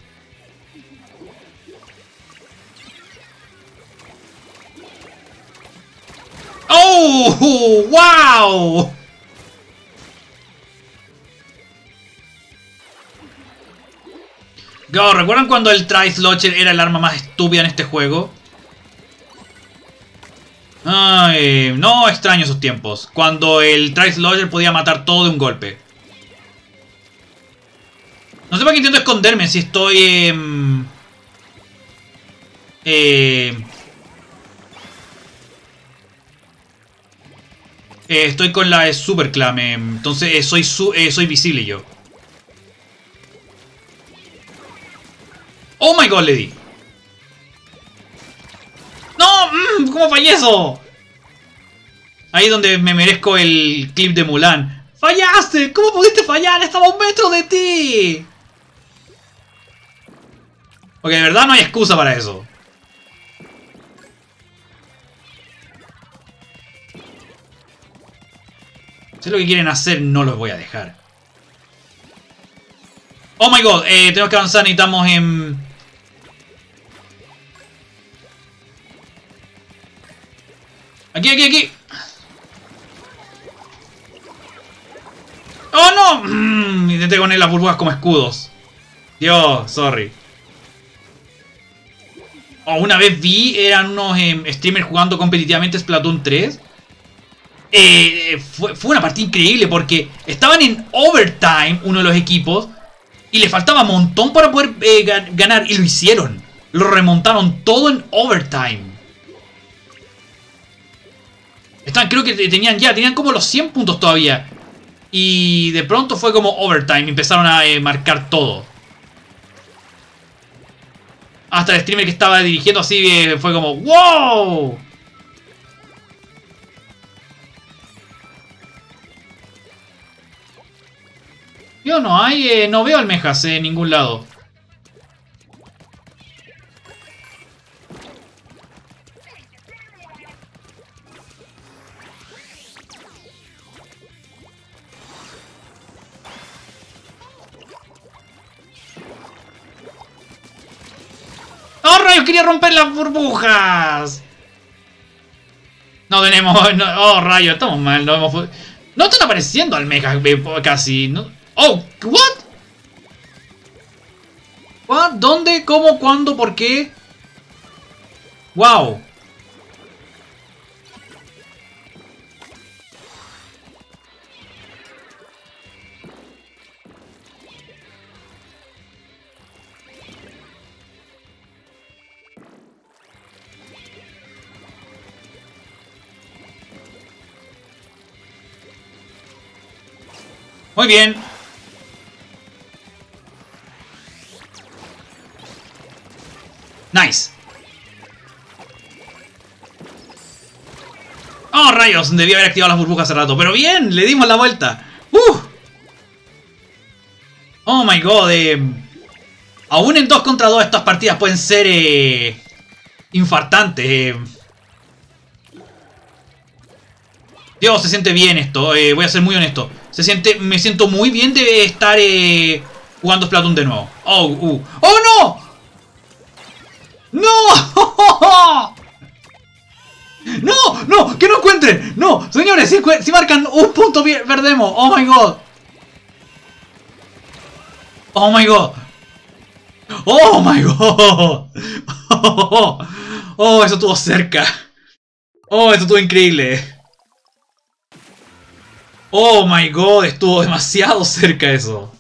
¡Oh! ¡Wow! Go, ¿recuerdan cuando el Tri-Slotcher era el arma más estúpida en este juego? Ay, no extraño esos tiempos. Cuando el Tri-Slotcher podía matar todo de un golpe. No sé para qué intento esconderme si estoy... Eh, eh, eh, estoy con la Super Clam. Eh, entonces eh, soy, su, eh, soy visible yo. ¡Oh my god, le di! ¡No! Mm, ¿cómo fallé eso? Ahí es donde me merezco el clip de Mulan. ¡Fallaste! ¿Cómo pudiste fallar? ¡Estaba a un metro de ti! Ok, de verdad no hay excusa para eso. Si es lo que quieren hacer, no los voy a dejar. ¡Oh my god! Eh, tenemos que avanzar, necesitamos en... Aquí, aquí, aquí. ¡Oh, no! Mm, intenté poner las burbujas como escudos. Dios, sorry. Oh, una vez vi, eran unos eh, streamers jugando competitivamente Splatoon tres. Eh, fue, fue una partida increíble porque estaban en overtime uno de los equipos y le faltaba un montón para poder eh, ganar y lo hicieron. Lo remontaron todo en overtime. Estaban, creo que tenían ya, tenían como los cien puntos todavía. Y de pronto fue como overtime, empezaron a eh, marcar todo. Hasta el streamer que estaba dirigiendo así eh, fue como ¡wow! Yo no hay, eh, no veo almejas en ningún lado. ¡Oh, rayos! ¡Quería romper las burbujas! No tenemos... No, ¡oh, rayos! Estamos mal. No, hemos, no están apareciendo almejas casi. No, ¡oh! ¿What? ¿What? ¿Dónde? ¿Cómo? ¿Cuándo? ¿Por qué? ¡Wow! Muy bien. Nice. Oh, rayos. Debí haber activado las burbujas hace rato. Pero bien, le dimos la vuelta. Uh. Oh my god. Eh. Aún en dos contra dos estas partidas pueden ser eh, infartantes. Eh. Dios, se siente bien esto. Eh, voy a ser muy honesto. Se siente, me siento muy bien de estar eh, jugando Splatoon de nuevo. Oh, uh. ¡Oh, no! ¡No! ¡No! ¡No! ¡Que no encuentren! ¡No! Señores, si, si marcan un punto, perdemos. ¡Oh, my God! ¡Oh, my God! ¡Oh, my God! ¡Oh, oh, eso estuvo cerca! ¡Oh, eso estuvo increíble! ¡Oh, my God! Estuvo demasiado cerca eso.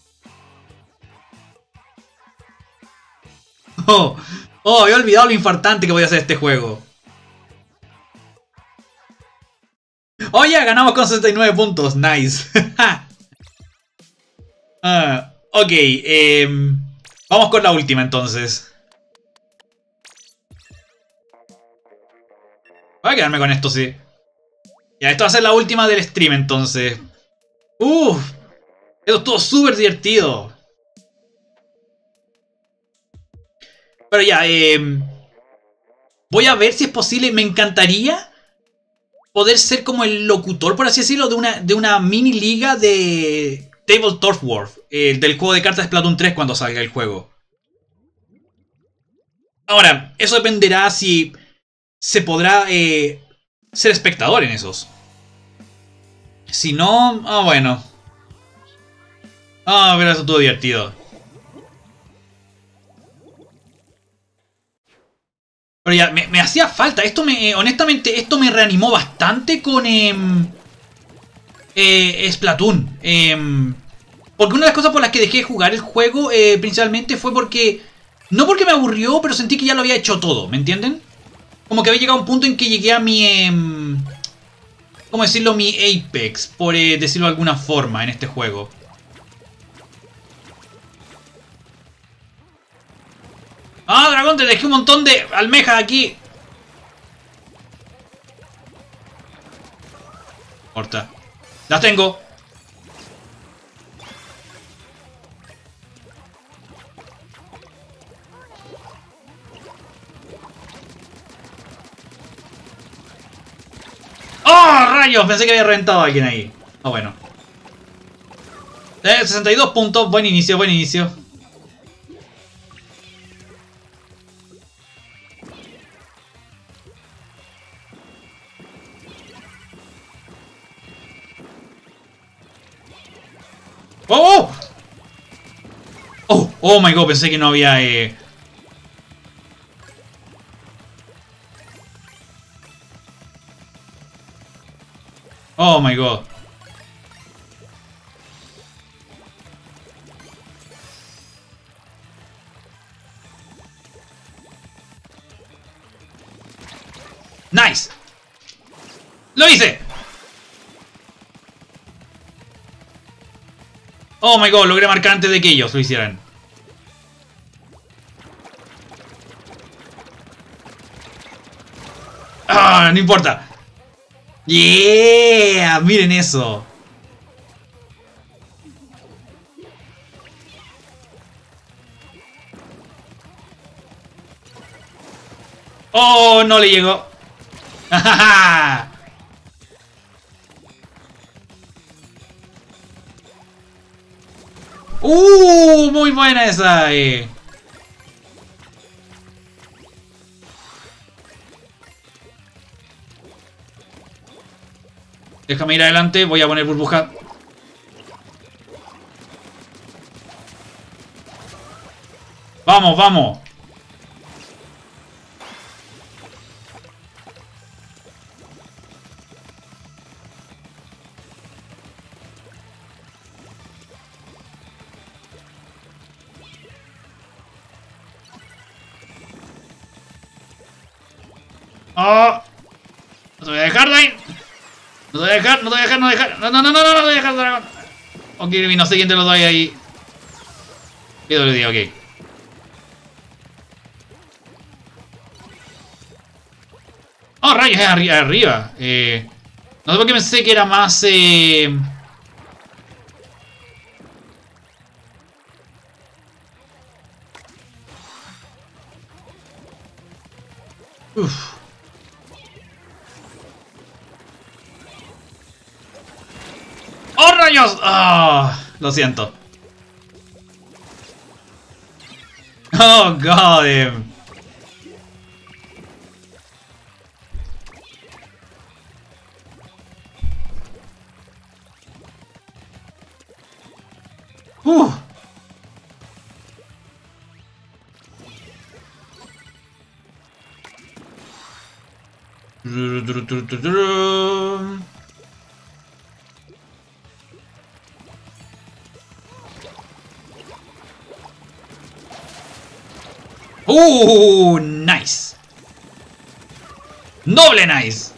¡Oh! ¡Oh! Había olvidado lo infartante que voy a hacer este juego. ¡Oh, ya! Ganamos con sesenta y nueve puntos. ¡Nice! uh, ok. Eh, vamos con la última entonces. Voy a quedarme con esto, sí. Ya, esto va a ser la última del stream entonces. Uff. Esto estuvo súper divertido. Pero ya, eh, voy a ver si es posible. Me encantaría poder ser como el locutor, por así decirlo, de una, de una mini liga de Table Turf War, eh, del juego de cartas de Splatoon tres cuando salga el juego. Ahora, eso dependerá si se podrá eh, ser espectador en esos. Si no, ah, bueno. Ah, pero eso estuvo divertido. Pero ya, me, me hacía falta. Esto me, eh, honestamente, esto me reanimó bastante con eh, eh, Splatoon. Eh, porque una de las cosas por las que dejé de jugar el juego, eh, principalmente, fue porque... No porque me aburrió, pero sentí que ya lo había hecho todo, ¿me entienden? Como que había llegado a un punto en que llegué a mi... Eh, ¿cómo decirlo? Mi apex, por eh, decirlo de alguna forma, en este juego. ¡Ah, dragón! Te dejé un montón de almejas aquí. Corta. Las tengo. ¡Oh, rayos! Pensé que había reventado a alguien ahí. Ah, bueno. Eh, sesenta y dos puntos. Buen inicio, buen inicio. Oh, oh my god, pensé que no había... Eh... Oh my god. Nice. ¡Lo hice! Oh my god, logré marcar antes de que ellos lo hicieran. Ah, no importa. Yeah, miren eso. Oh, no le llegó. Uh, muy buena esa. Eh. Déjame ir adelante, voy a poner burbuja. Vamos, vamos. Oh, no te voy a dejar, Dain. No te voy a dejar, no te voy a dejar, no te voy a dejar. No, no, no, no, no, no te voy a dejar, dragón. Ok, no sé quién te lo doy ahí. P W D, ok. Oh, rayos, es arri arriba. Eh, no sé por qué pensé que era más... Eh... Uf. ¡Oh, rayos! Oh, lo siento. Oh, god damn. Uh. Uh, nice. Doble nice.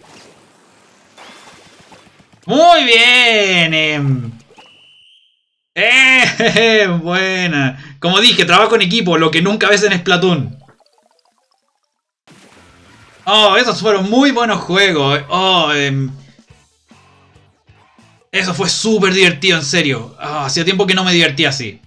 Muy bien. Eh, eh, buena. Como dije, trabajo en equipo, lo que nunca ves en Splatoon. Oh, esos fueron muy buenos juegos. Oh, eh. Eso fue súper divertido, en serio. Oh, hacía tiempo que no me divertía así.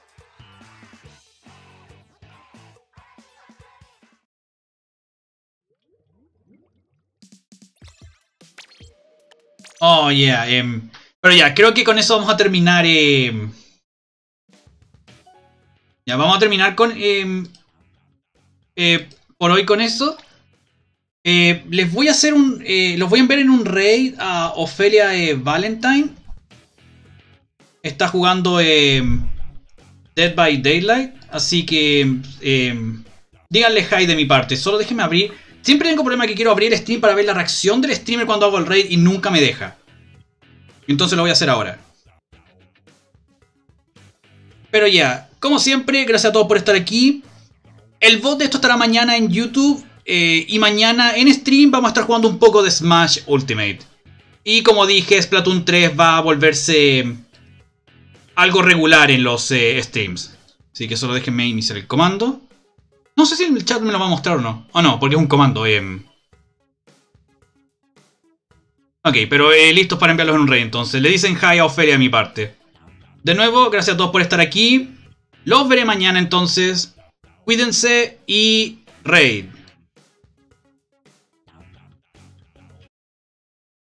Oh, yeah. Eh. Pero ya, creo que con eso vamos a terminar. Eh. Ya, vamos a terminar con... Eh. Eh, por hoy con eso. Eh, les voy a hacer un... Eh, los voy a enviar en un raid a Ophelia eh, Valentine. Está jugando eh, Dead by Daylight. Así que... Eh, díganle hi de mi parte. Solo déjenme abrir... Siempre tengo problema que quiero abrir el stream para ver la reacción del streamer cuando hago el raid y nunca me deja. Entonces lo voy a hacer ahora. Pero ya, como siempre, gracias a todos por estar aquí. El V O D de esto estará mañana en YouTube. Eh, y mañana en stream vamos a estar jugando un poco de Smash Ultimate. Y como dije, Splatoon tres va a volverse algo regular en los eh, streams. Así que solo déjenme iniciar el comando. No sé si el chat me lo va a mostrar o no. O no, porque es un comando. Eh. Ok, pero eh, listos para enviarlos en un raid entonces. Le dicen hi a Ophelia de mi parte. De nuevo, gracias a todos por estar aquí. Los veré mañana entonces. Cuídense y raid.